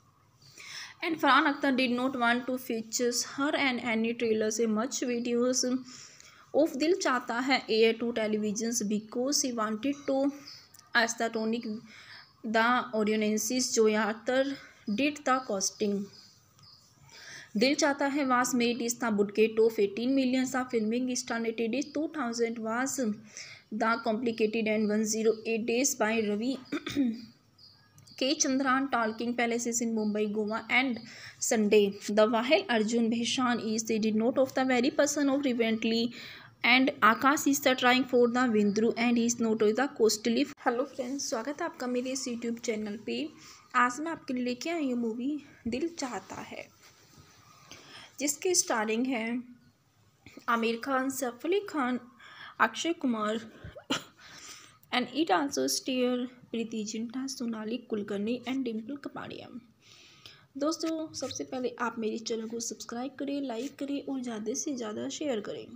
[SPEAKER 1] And Farhan Akhtar did not want to feature her and any trailers or much videos of Dil Chahta Hai air to televisions because he wanted to ascertain the audiences. Joy Akhtar did the costing. Dil Chahta Hai was made is the budget of eighteen million. The filming started in two thousand was the complicated and one hundred eight days by Ravi K. Chandran talking palaces in Mumbai, Goa and Sunday. The while Arjun Bheshan is they did not of the very person of recently and Akash is the trying for the Vindru and is not the costly. Hello friends, स्वागत है आपका मेरे इस YouTube channel पे। आज मैं आपके लिए लेके आई हूँ मूवी दिल चाहता है, जिसके स्टारिंग है Aamir Khan, Saif Ali Khan, Akshay Kumar and it also star Preity Zinta, Sonali Kulkarni and Dimple Kapadia. दोस्तों, सबसे पहले आप मेरे चैनल को सब्सक्राइब करें, लाइक करें और ज़्यादा से ज़्यादा शेयर करें।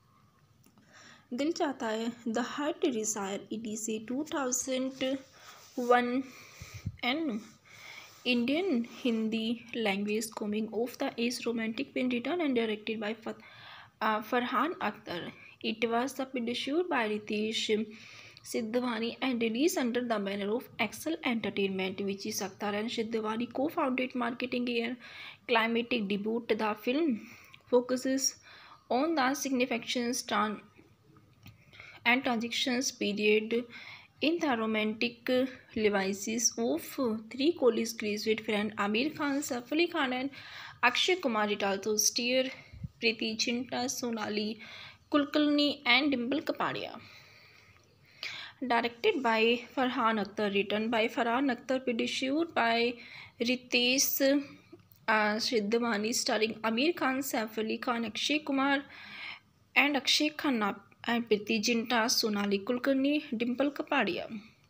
[SPEAKER 1] Dil Chahta Hai the heart desire it is a two thousand one an Indian Hindi language coming of the age romantic film written and directed by Farhan Akhtar. It was produced by Ritesh Sidhwani and released under the banner of Excel Entertainment, which is Akhtar and Sidhwani co-founded marketing and climatic debut. The film focuses on the significant tran- and transactions period in the romantic lives of three college graduate friends Amir Khan, Saif Ali Khan and Akshay Kumar. It also stars Preeti Zinta, Sonali Kulkarni and Dimple Kapadia. Directed by Farhan Akhtar, written by Farhan Akhtar, produced by Ritesh uh, Sidhwani, starring Amir Khan, Saif Ali Khan, Akshay Kumar and Akshay Khanna and Preeti Zinta, Sonali Kulkarni, Dimple Kapadia.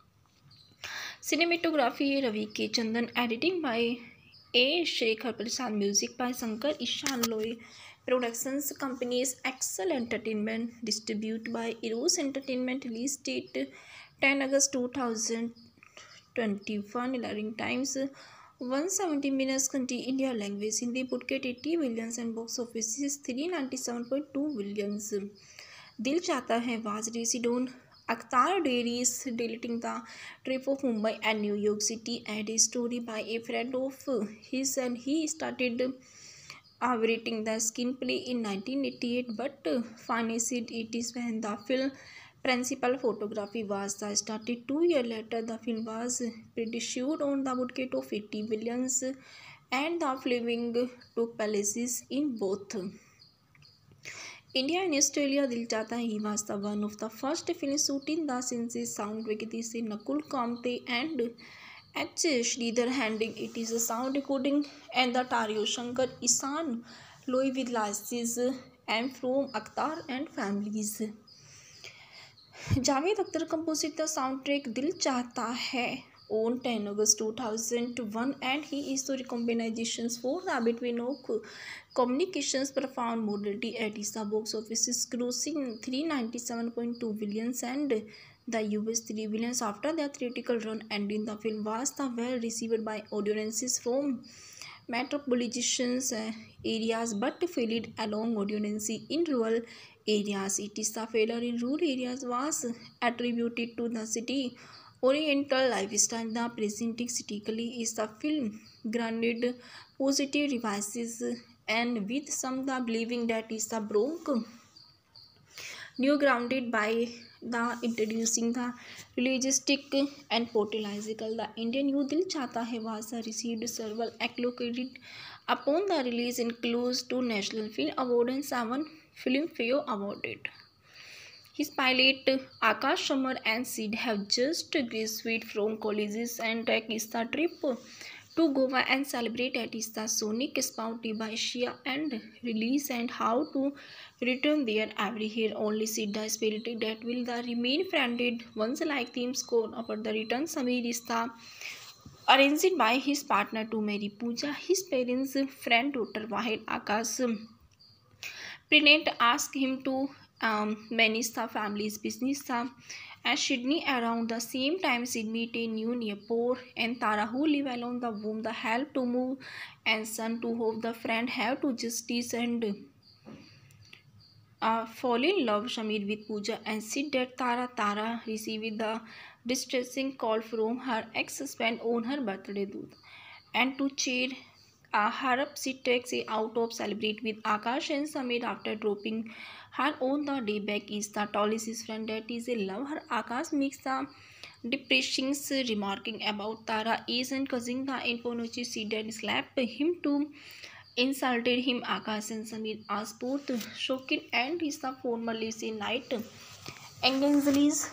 [SPEAKER 1] Cinematography Ravi K. Chandan, editing by A. Shekhar Prasad, music by Shankar Ishan Loy. Productions companies Excel Entertainment, distributed by Eros Entertainment. Release date ten August two thousand twenty-one. Airing times one hundred seventy minutes. Country India language Hindi. Budget eighty millions and box office is three hundred ninety-seven point two billions. Dil Chahta Hai was released on Akhtar Dairies, deleting the trip of Mumbai and New York City, and a story by a friend of his, and he started uh, writing the screenplay in nineteen eighty-eight, but uh, finished it is when the film principal photography was the started. Two years later, the film was produced on the budget of eighty billions, and the filming took places in both India and Australia. Dil Chahta Hai was the one of the first films shooting the Sciences soundtrack. This is Nakul Kamte and H. Sridhar handling it is a sound recording, and the Tario Shankar Isan Louis with licenses and from Akhtar and families. Javed Akhtar composed the soundtrack Dil Chahta Hai on ten August two thousand one, and he is the recommendations for the between communications profound modality at the box office is grossing three hundred ninety-seven point two billions and the U S three billions after their theatrical run, ending the film was the well received by audiences from metropolitan uh, areas but failed along audience in rural areas. It is the failure in rural areas was attributed to the city oriental lifestyle. The presenting critically is the film granted positive reviews, and with some the believing that is the broke new grounded by the introducing the realistic and political. The Indian New Dil Chahta Hai was received several accolades upon the release, includes two National Film Award and seven Filmfare Awarded. His pilot Akash Sharma and Sid have just graduated from colleges and take the trip to Goa and celebrate at the Sonic Spout by Asia and release and how to return there every year. Only Sid the spirit that will the remain friended once like theme score about the return. Samir is the arranged by his partner to marry Pooja. His parents friend daughter Wahid Akash Prinate asked him to um, manage the family's business and Sydney around the same time. Sydney a new Nipur and Tara who live alone the womb the help to move and son to hope the friend have to justice and uh, fall in love Shamir with Pooja and Sid that Tara Tara received the distressing call from her ex-husband on her birthday dude, and to cheer uh, her up she takes a out of celebrate with Akash and Samir after dropping her on the day back is the tallest friend that is a love her. Akash makes the depressing remarking about Tara is and causing the Infonochi Sid and slap him to insulted him. Akash and Samir asked both shocking and is the former Lisa night Angeles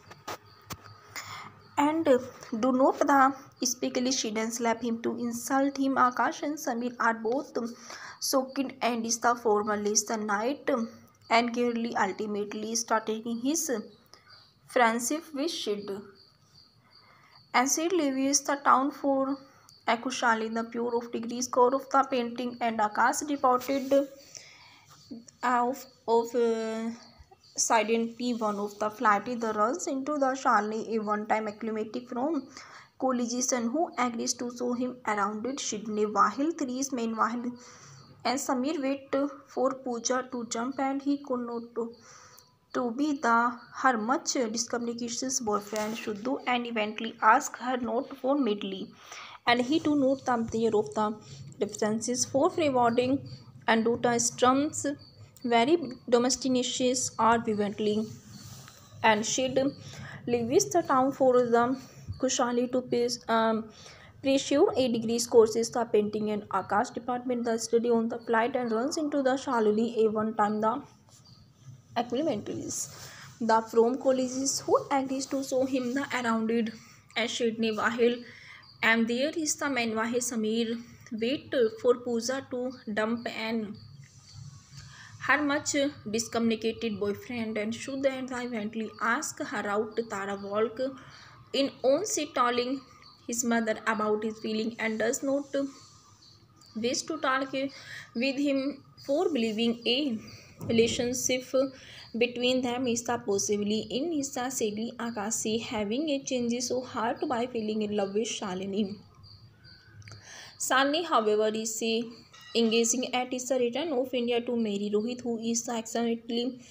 [SPEAKER 1] and do not the especially she and slap him to insult him. Akash and Samir are both shocking and is the former Lisa night and Gurley ultimately starting his friendship with Sid. And Sid leaves the town for Akushali, the pure of degree score of the painting, and Akash reported of of uh, P one of the flight the runs into the Shalini, a one-time acclimatic from collegian who agrees to show him around it. Sydney Wahil threes meanwhile and Samir wait for Pooja to jump and he could not to, to be the her much discommunications boyfriend Shuddu and eventually ask her not for midly, and he to note the there of the differences for rewarding and do the strums very domesticious are vividly, and she'd leaves the town for the Kushali to pay um, pursue a degree courses the painting and Akash department the study on the flight and runs into the Shalini a one time the acclimatories. The from colleges who agrees to show him the around it as Sydney Wahil, and there is the man Wahil Samir wait for Pooja to dump and her much discommunicated boyfriend, and should and eventually ask her out. Tara walk in on seat telling his mother about his feeling and does not wish to talk with him for believing a relationship between them is the possibly in is the sadly Akashi having a change so hard by feeling in love with Shalini. Shalini, however, is engaging at his return of India to marry Rohit, who is accidentally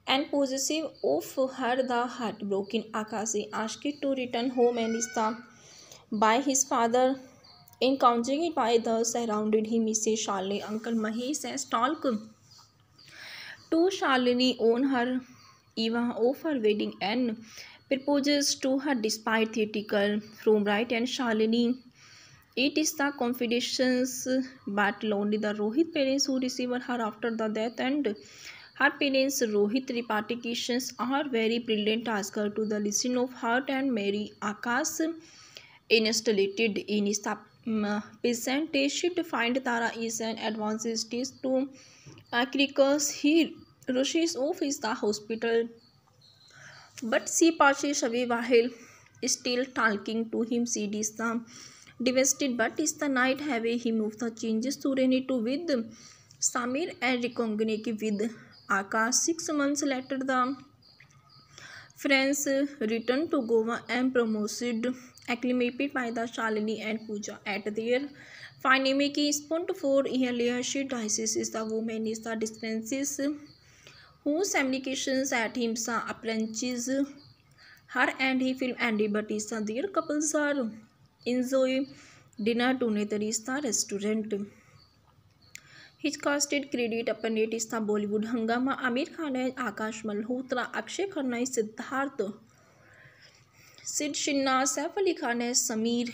[SPEAKER 1] and possessive of her, the heartbroken Akashi asked to return home and is the by his father. Encountering by the surrounded him, Missus Shalini, Uncle Mahesh has talked to Shalini on her eve of her wedding and proposes to her despite theatrical from right and Shalini. It is the confidence but only the Rohit parents who received her after the death, and her parents Rohit repercussions are very brilliant. Ask her to the listen of heart and marry Akash installated in his um, presentation to find Tara is an advanced stage to Akrikos. He rushes off is the hospital, but she passes away while still talking to him. She is the devastated, but is the night have him of the changes to Renito with Samir and recognize with Akash. Six months later, the friends returned to Goa and promoted acclimated by the Shalini and Pooja at their Finamiki spent for earlier she dices is the woman is the dispenses whose communications at him sa apprentices her and he film Andy but is the their couples are enjoy dinner together is the restaurant. His casted credit upon it is the Bollywood Hangama, Amir Khan and Akash Malhotra, Akshay Khanna is Siddharth, Sid Shinna, Saif Ali Khan as Sameer,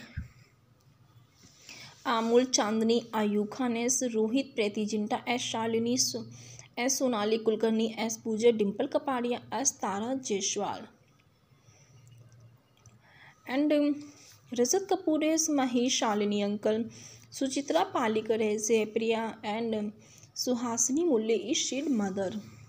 [SPEAKER 1] Amul Chandni, Ayub Khan as Rohit, Preeti Zinta as Shalini, as Sonali Kulkarni as Pooja, Dimple Kapadia as Tara Jaiswal, and um, Rajat Kapoor as Mahesh Shalini uncle, Suchitra Palikar as Priya, and um, Suhasini Mulle is Shid mother.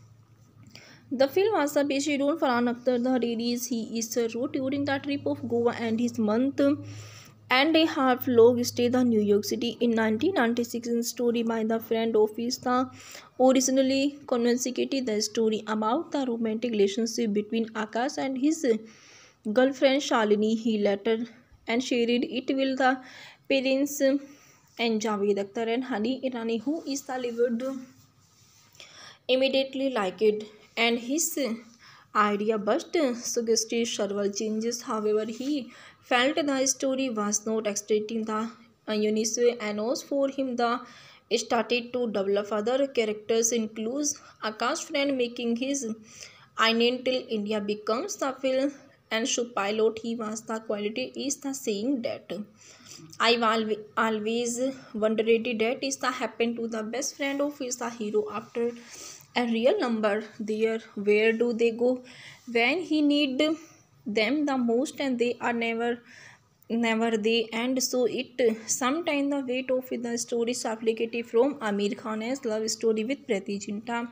[SPEAKER 1] The film was based on Farhan Akhtar. The release he is wrote during the trip of Goa and his month and a half long stay in New York City in nineteen ninety-six. In story by the friend of his the originally conventionally the story about the romantic relationship between Akash and his girlfriend Shalini. He later and shared it with the parents and Javed Akhtar and Hani Irani, who is the lived immediately liked it and his idea but suggested several changes. However, he felt the story was not extracting the unique and was for him the started to develop other characters includes Akash friend making his identity India becomes the film and show pilot. He was the quality is the saying that I've always wondered that is the happen to the best friend of his the hero after a real number there. Where do they go when he need them the most and they are never never they, and so it sometimes the weight of the story is applicated from Amir Khan's love story with Preeti Zinta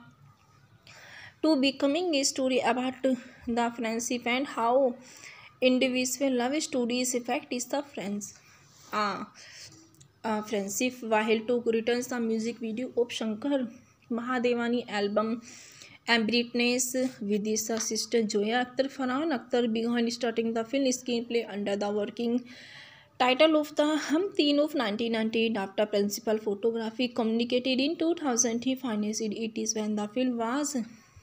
[SPEAKER 1] to becoming a story about the friendship and how individual love stories affect is the friends uh, uh, friendship. While to returns the music video of Shankar Mahadevani album and Britney's with his sister Zoya Akhtar. Farhan Akhtar began starting the film screenplay under the working title of the Hum Teen of nineteen ninety-eight. After principal photography communicated in two thousand, he financed it is when the film was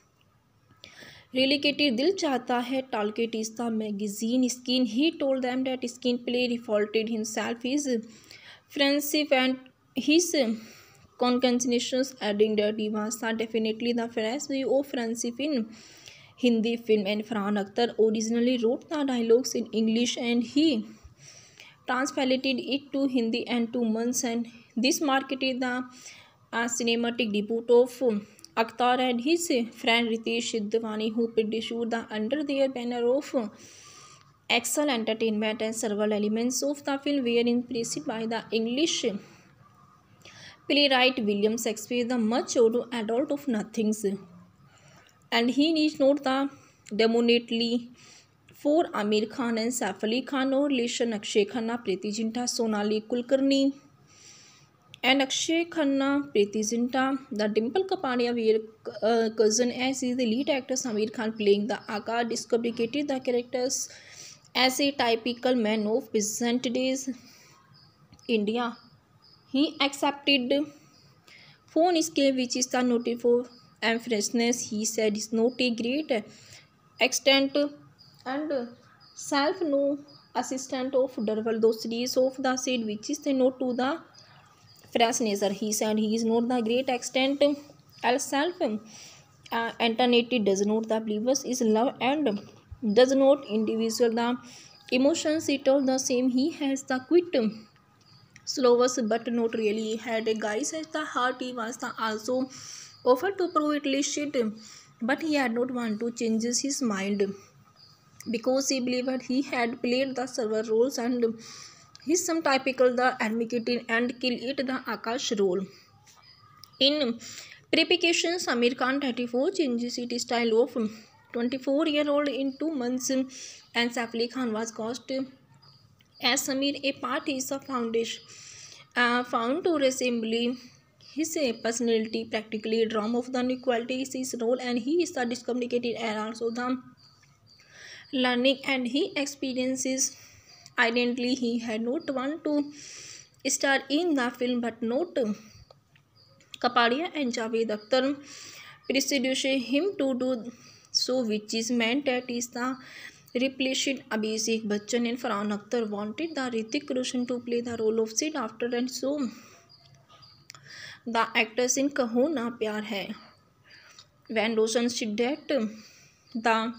[SPEAKER 1] relegated. Dil Chahta Hai Talkit is the magazine skin. He told them that screenplay revolted himself, his friendship and his concatenations, adding that he was definitely the first view of friendship in Hindi film, and Farhan Akhtar originally wrote the dialogues in English and he translated it to Hindi in two months, and this marked the uh, cinematic debut of Akhtar and his friend Ritesh Sidhwani, who produced the under their banner of Excel Entertainment, and several elements of the film were impressed by the English playwright William Shakespeare, the much older adult of nothings, and he is not the dominantly for Amir Khan and Saif Ali Khan or relation Akshay Khanna, Preeti Zinta, Sonali Kulkarni and Akshay Khanna, Preeti Zinta. The Dimple Kapadia were uh, cousin as is the lead actor Amir Khan playing the Aka discovered the characters as a typical man of present days India. He accepted phone escape, which is the noted for and freshness, he said, is not a great extent and self no assistant of double those series of the seed which is the note to the freshness. He said he is not the great extent as self uh, alternative does not the believers is love and does not individual the emotions it all the same. He has the quit slowest but not really had a guys at the heart. He was the also offered to prove it legit, but he had not want to change his mind because he believed he had played the server roles and he's some typical the advocating and kill it the Akash role. In preparations, Amir Khan thirty-four changes its style of twenty-four year old in two months, and Saif Ali Khan was cast as Samir, a part is a foundation uh, found to resemble his uh, personality, practically a drama of the inequality is his role, and he is the discommunicated and also the learning, and he experiences identity. He had not want to star in the film, but not Kapadia and Javed Akhtar persuaded him to do so, which is meant that is the replaced Abhishek Bachchan and Farhan Akhtar wanted the Hrithik Roshan to play the role of Sid after, and so the actors in Kaho Na Pyar Hai. When Roshan said that the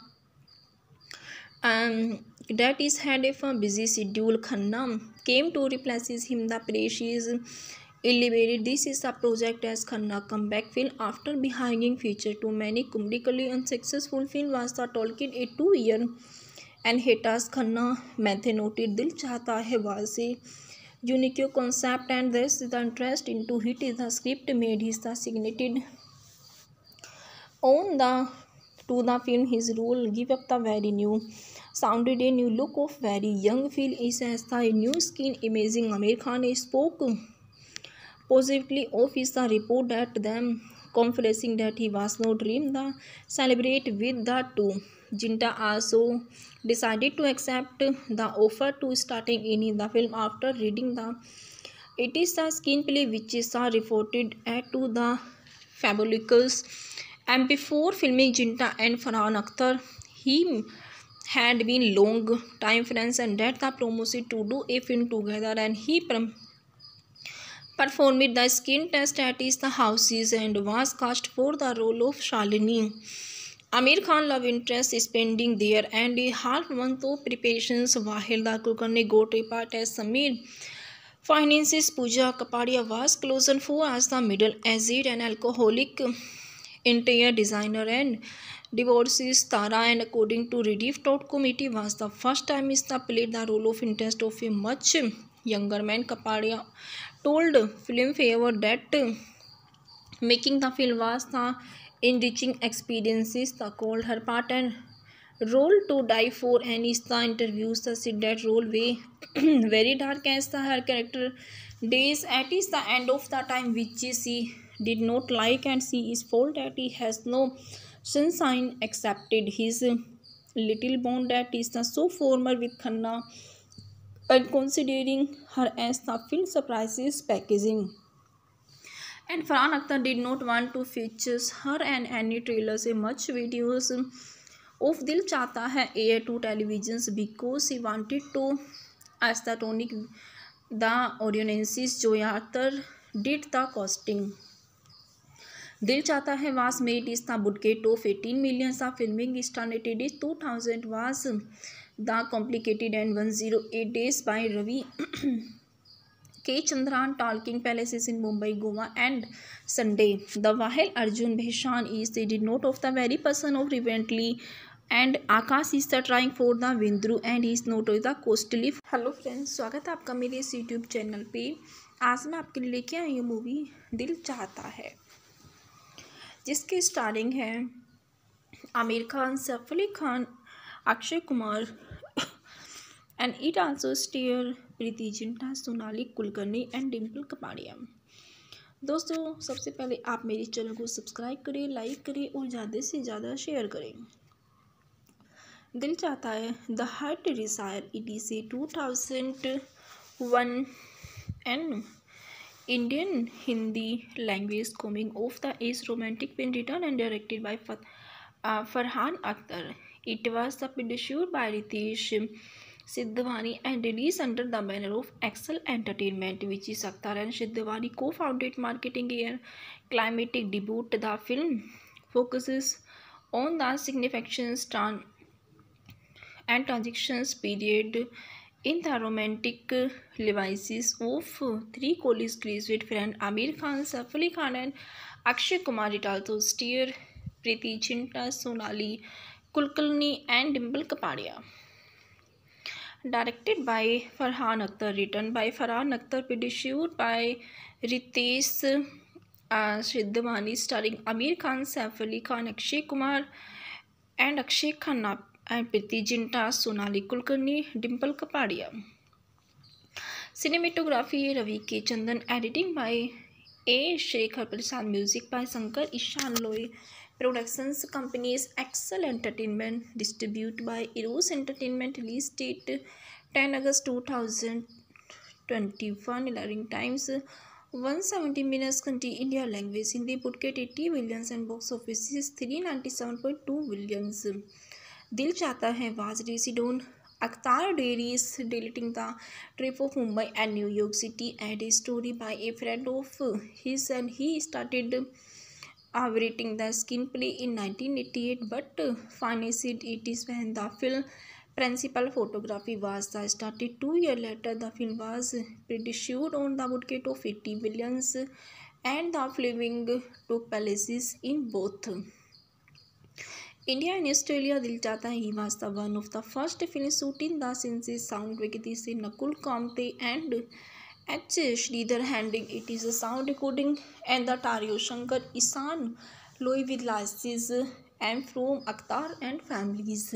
[SPEAKER 1] um, that is had a busy schedule, Khanna came to replace him. The precious elevated. This is a project as Khanna comeback film after behind feature too many comedically unsuccessful film was the Tolkien a two year and hiatus. Khanna method noted Dil Chahta Hai was a unique concept, and thus the interest into it is the script made his the signated on the to the film. His role give up the very new sounded a new look of very young feel is as the new skin amazing. Amir Khan spoke positively of his the report that them confessing that he was no dream the celebrate with the two. Jinta also decided to accept the offer to starting in the film after reading the it is the screenplay which is uh, reported at to the Fabulicals, and before filming Jinta and Farhan Akhtar he had been long time friends and that the promoted to do a film together, and he prom- performed the skin test at is the houses and was cast for the role of Shalini. Amir Khan love interest spending there and a half month of preparations while the Kulkarni got a part as Samir. Finances Pooja Kapadia was chosen for as the middle aged and alcoholic interior designer and divorces Tara, and according to Rediff dot committee was the first time is the played the role of interest of a much younger man. Kapadia told Filmfare that making the film was the enriching experiences the called her part and role to die for, and is the interviews the said that role way very dark as the her character days at is the end of the time which she did not like, and she is fault that he has no sunshine accepted his little bond that is the so former with Khanna and considering her as the film surprises packaging. And Farhan Akhtar did not want to feature her and any trailers or much videos of Dil Chahta Hai air to televisions because he wanted to aesthetic the audiences. Joy Akhtar did the costing. Dil Chahta Hai was made is the budget of eighteen million. The filming started in two thousand was the complicated and one hundred eight days by Ravi K. Chandran talking palaces in Mumbai, Goa and Sunday. The while Arjun Bheshan is the did not of the very person of recently, and Akash is the trying for the Vindru and is not the costly. Hello friends, स्वागत है आपका मेरे इस YouTube channel पे। आज मैं आपके लिए लेके आई हूँ मूवी दिल चाहता है, जिसके स्टारिंग है Aamir Khan, Saif Ali Khan, Akshay Kumar and it also star Preity Zinta, Sonali Kulkarni and Dimple Kapadia. दोस्तों, सबसे पहले आप मेरे चैनल को सब्सक्राइब करें, लाइक करें और ज़्यादा से ज़्यादा शेयर करें। Dil Chahta Hai the heart desire it is a two thousand one an Indian Hindi language coming of the age romantic film written and directed by Fat- uh, Farhan Akhtar. It was the produced by Ritesh Sidhwani and released under the banner of Excel Entertainment, which is Akhtar and Sidhwani co-founded marketing and climatic debut. The film focuses on the significance tran- and transactions period in the romantic lives of three college graduate friends Amir Khan, Saif Ali Khan, and Akshay Kumar. It also starred Preeti Zinta, Sonali Kulkarni, and Dimple Kapadia. Directed by Farhan Akhtar, written by Farhan Akhtar, produced by Ritesh uh, Sidhwani, starring Amir Khan, Saif Ali Khan, Akshay Kumar, and Akshay Khanna, and Preeti Zinta, Sonali Kulkarni, Dimple Kapadia. Cinematography Ravi K. Chandan, editing by A. Shekhar Prasad, music by Shankar Ishan Loy, productions companies Excel Entertainment, distributed by Eros Entertainment, release date ten August two thousand twenty-one, airing times one hundred seventy minutes, country India language Hindi, budget eighty billions and box office is three hundred ninety-seven point two billions. दिल चाहता है was released on Akhtar Dairies, deleting the trip of Mumbai and New York City, and a story by a friend of his, and he started uh, writing the screenplay in nineteen eighty-eight, but uh, finished it is when the film principal photography was the started. Two years later, the film was produced on the budget of eighty billions, and the filming took place in both India and Australia. Dil Chahta Hai, he was the one of the first film shoot in the Senses soundtrack. This is Nakul Kamte and H. Sridhar handling it is a sound recording, and the Tario Shankar Isan Loy with licenses and from Akhtar and families.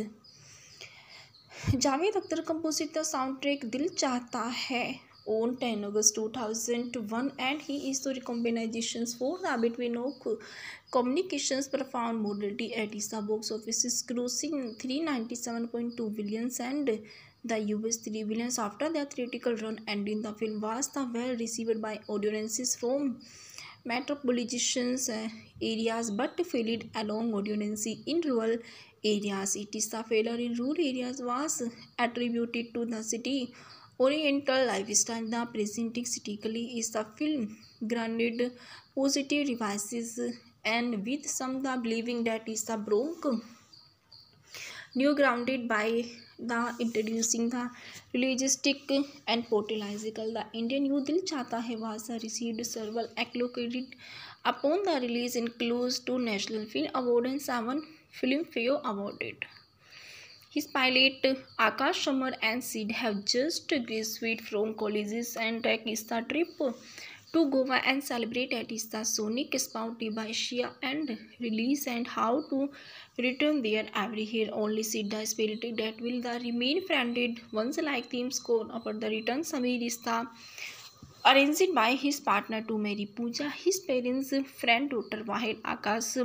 [SPEAKER 1] Javed Akhtar composed the soundtrack Dil Chahta Hai on ten August two thousand one, and he is the recommendations for the between Oak Communications performed modality at the box office grossing three hundred ninety-seven point two billions and the U S three billions after their theatrical run, ending the film was the well received by audiences from metropolitan uh, areas but failed along audiences in rural areas. It is the failure in rural areas was attributed to the city oriental lifestyle. The presenting critically is the film granted positive reviews, and with some the believing that is the broke new grounded by the introducing the realistic and political. The Indian Youth Dil Chahta Hai was received several accolades upon the release, includes two National Film Award and seven Filmfare Awarded. His pilot Akash, Shamar and Sid have just graduated from colleges and take the trip to Goa and celebrate at the Sonic Spout by Asia and release, and how to return there every year. Only Sid the spirit that will the remain friended once like theme score upon the return. Samir is the arranged by his partner to marry Pooja. His parents' friend daughter Wahid Akash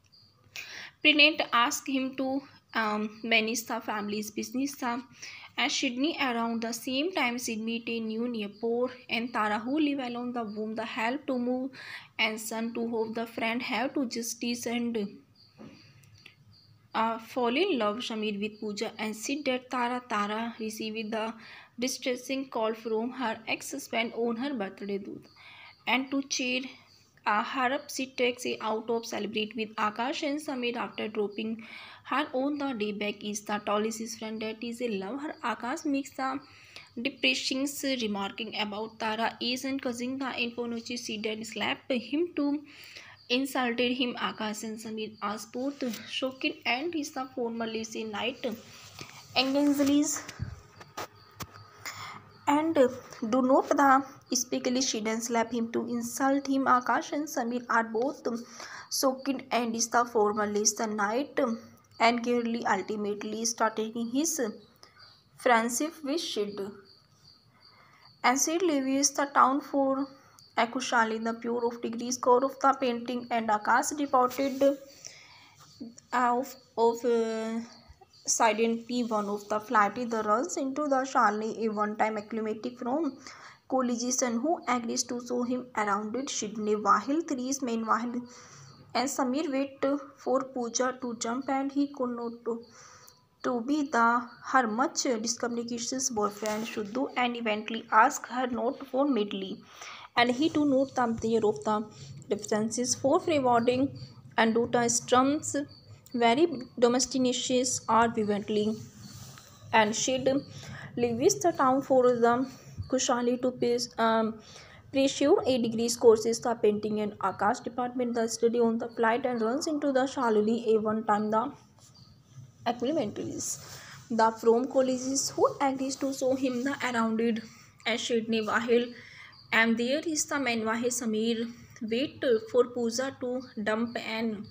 [SPEAKER 1] Prinate asked him to um, manage the family's business. The and Sydney around the same time Sid meet a new neighbor and Tara who live alone, the whom the help to move and son to hope the friend have to justice and uh, fall in love Shamir with Pooja and Sid that Tara Tara received the distressing call from her ex-husband on her birthday dude, and to cheer uh, her up, she takes it out of celebrate with Akash and Samir after dropping her on the day back is the tallest friend that is a love her. Akash makes the depressing remarking about Tara is and causing the information she did slap him to insulted him. Akash and Samir are both shocking and is the formerly seen night engagements and do not the especially she didn't slap him to insult him. Akash and Samir are both shocking and is the formerly the night and Gurley ultimately starting his friendship with Sid. And Sid leaves the town for Akushali, the pure of degree score of the painting, and Akash reported of of uh, Sidon P one of the flight the runs into the Shalini, a one-time acclimatic from collegian who agrees to show him around it. Sidney, while Therese, meanwhile, and Samir wait for Pooja to jump, and he could not to, to be the her much discommunications boyfriend Shuddu, and eventually ask her not for Midley, and he to note the there of the references for rewarding and Dota Strum's very domesticious are vividly, and she'd leaves the town for the Kushali to pay, um, pursue a degrees courses the painting and Akash department the study on the flight, and runs into the Shalini a one time the acclimatories the from colleges who agrees to show him the around it, and Sidney while and there is the man Wahid Samir wait for Pooja to dump and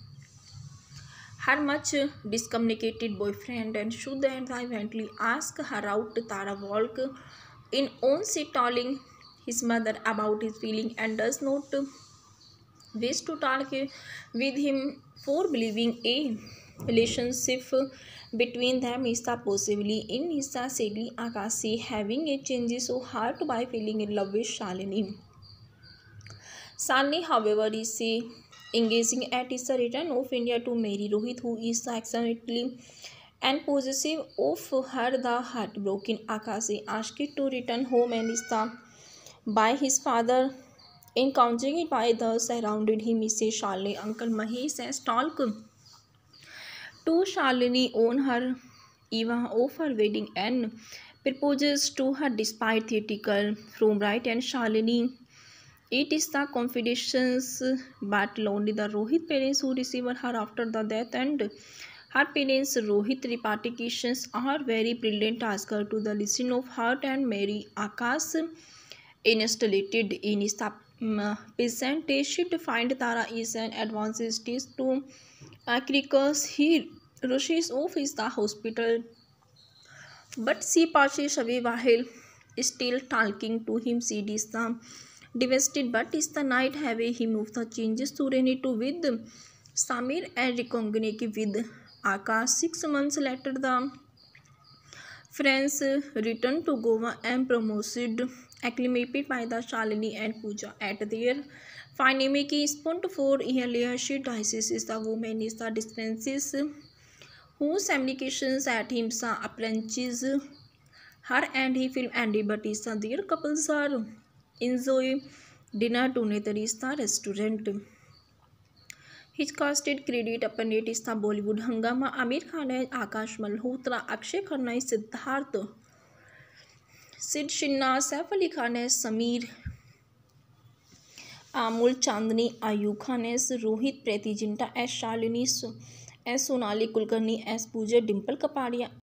[SPEAKER 1] her much discommunicated boyfriend, and should and eventually ask her out. Tara walk in on seat telling his mother about his feeling, and does not wish to talk with him for believing a relationship between them is the possibly in his sadly Akasi having a change so hard by feeling in love with Shalini. Shalini, however, is engaging at his return of India to marry Rohit, who is accidentally and possessive of her. The heartbroken Akasi asked to return home and is the by his father. Encountering it by the surrounded him is a Shalini. Uncle Mahesh has talked to Shalini on her eve of her wedding and proposes to her despite theatrical from right, and Shalini it is the confidence but only the Rohit parents who receive her after the death, and her parents Rohit repercussions are very brilliant. Ask her to the listen of heart and marry Akash installated in his presentation to find Tara is an advances to Akrikos. He rushes off is the hospital, but she passes away while still talking to him. She is the devastated, but is the night have him of the changes to Renito with Samir and recognize with Akash. Six months later, the friends returned to Goa and promoted acclimated by the Shalini and Pooja at their Finamiki spent for earlier she dices is the woman is the dispenses whose communications at him sa approaches her, and he feel Andy but is the their couples are enjoy dinner together is the restaurant. His casted credit upon it is the Bollywood Hangama. Amir Khan है, आकाश मल्होत्रा, अक्षय खन्ना है, सिद्धार्थ, सिड शिन्ना, सैफ अली खान है, समीर, आमुल चांदनी, आयub खान है, Rohit Preity Zinta, as Shalini, as Sonali Kulkarni, as Pooja, Dimple Kapadia.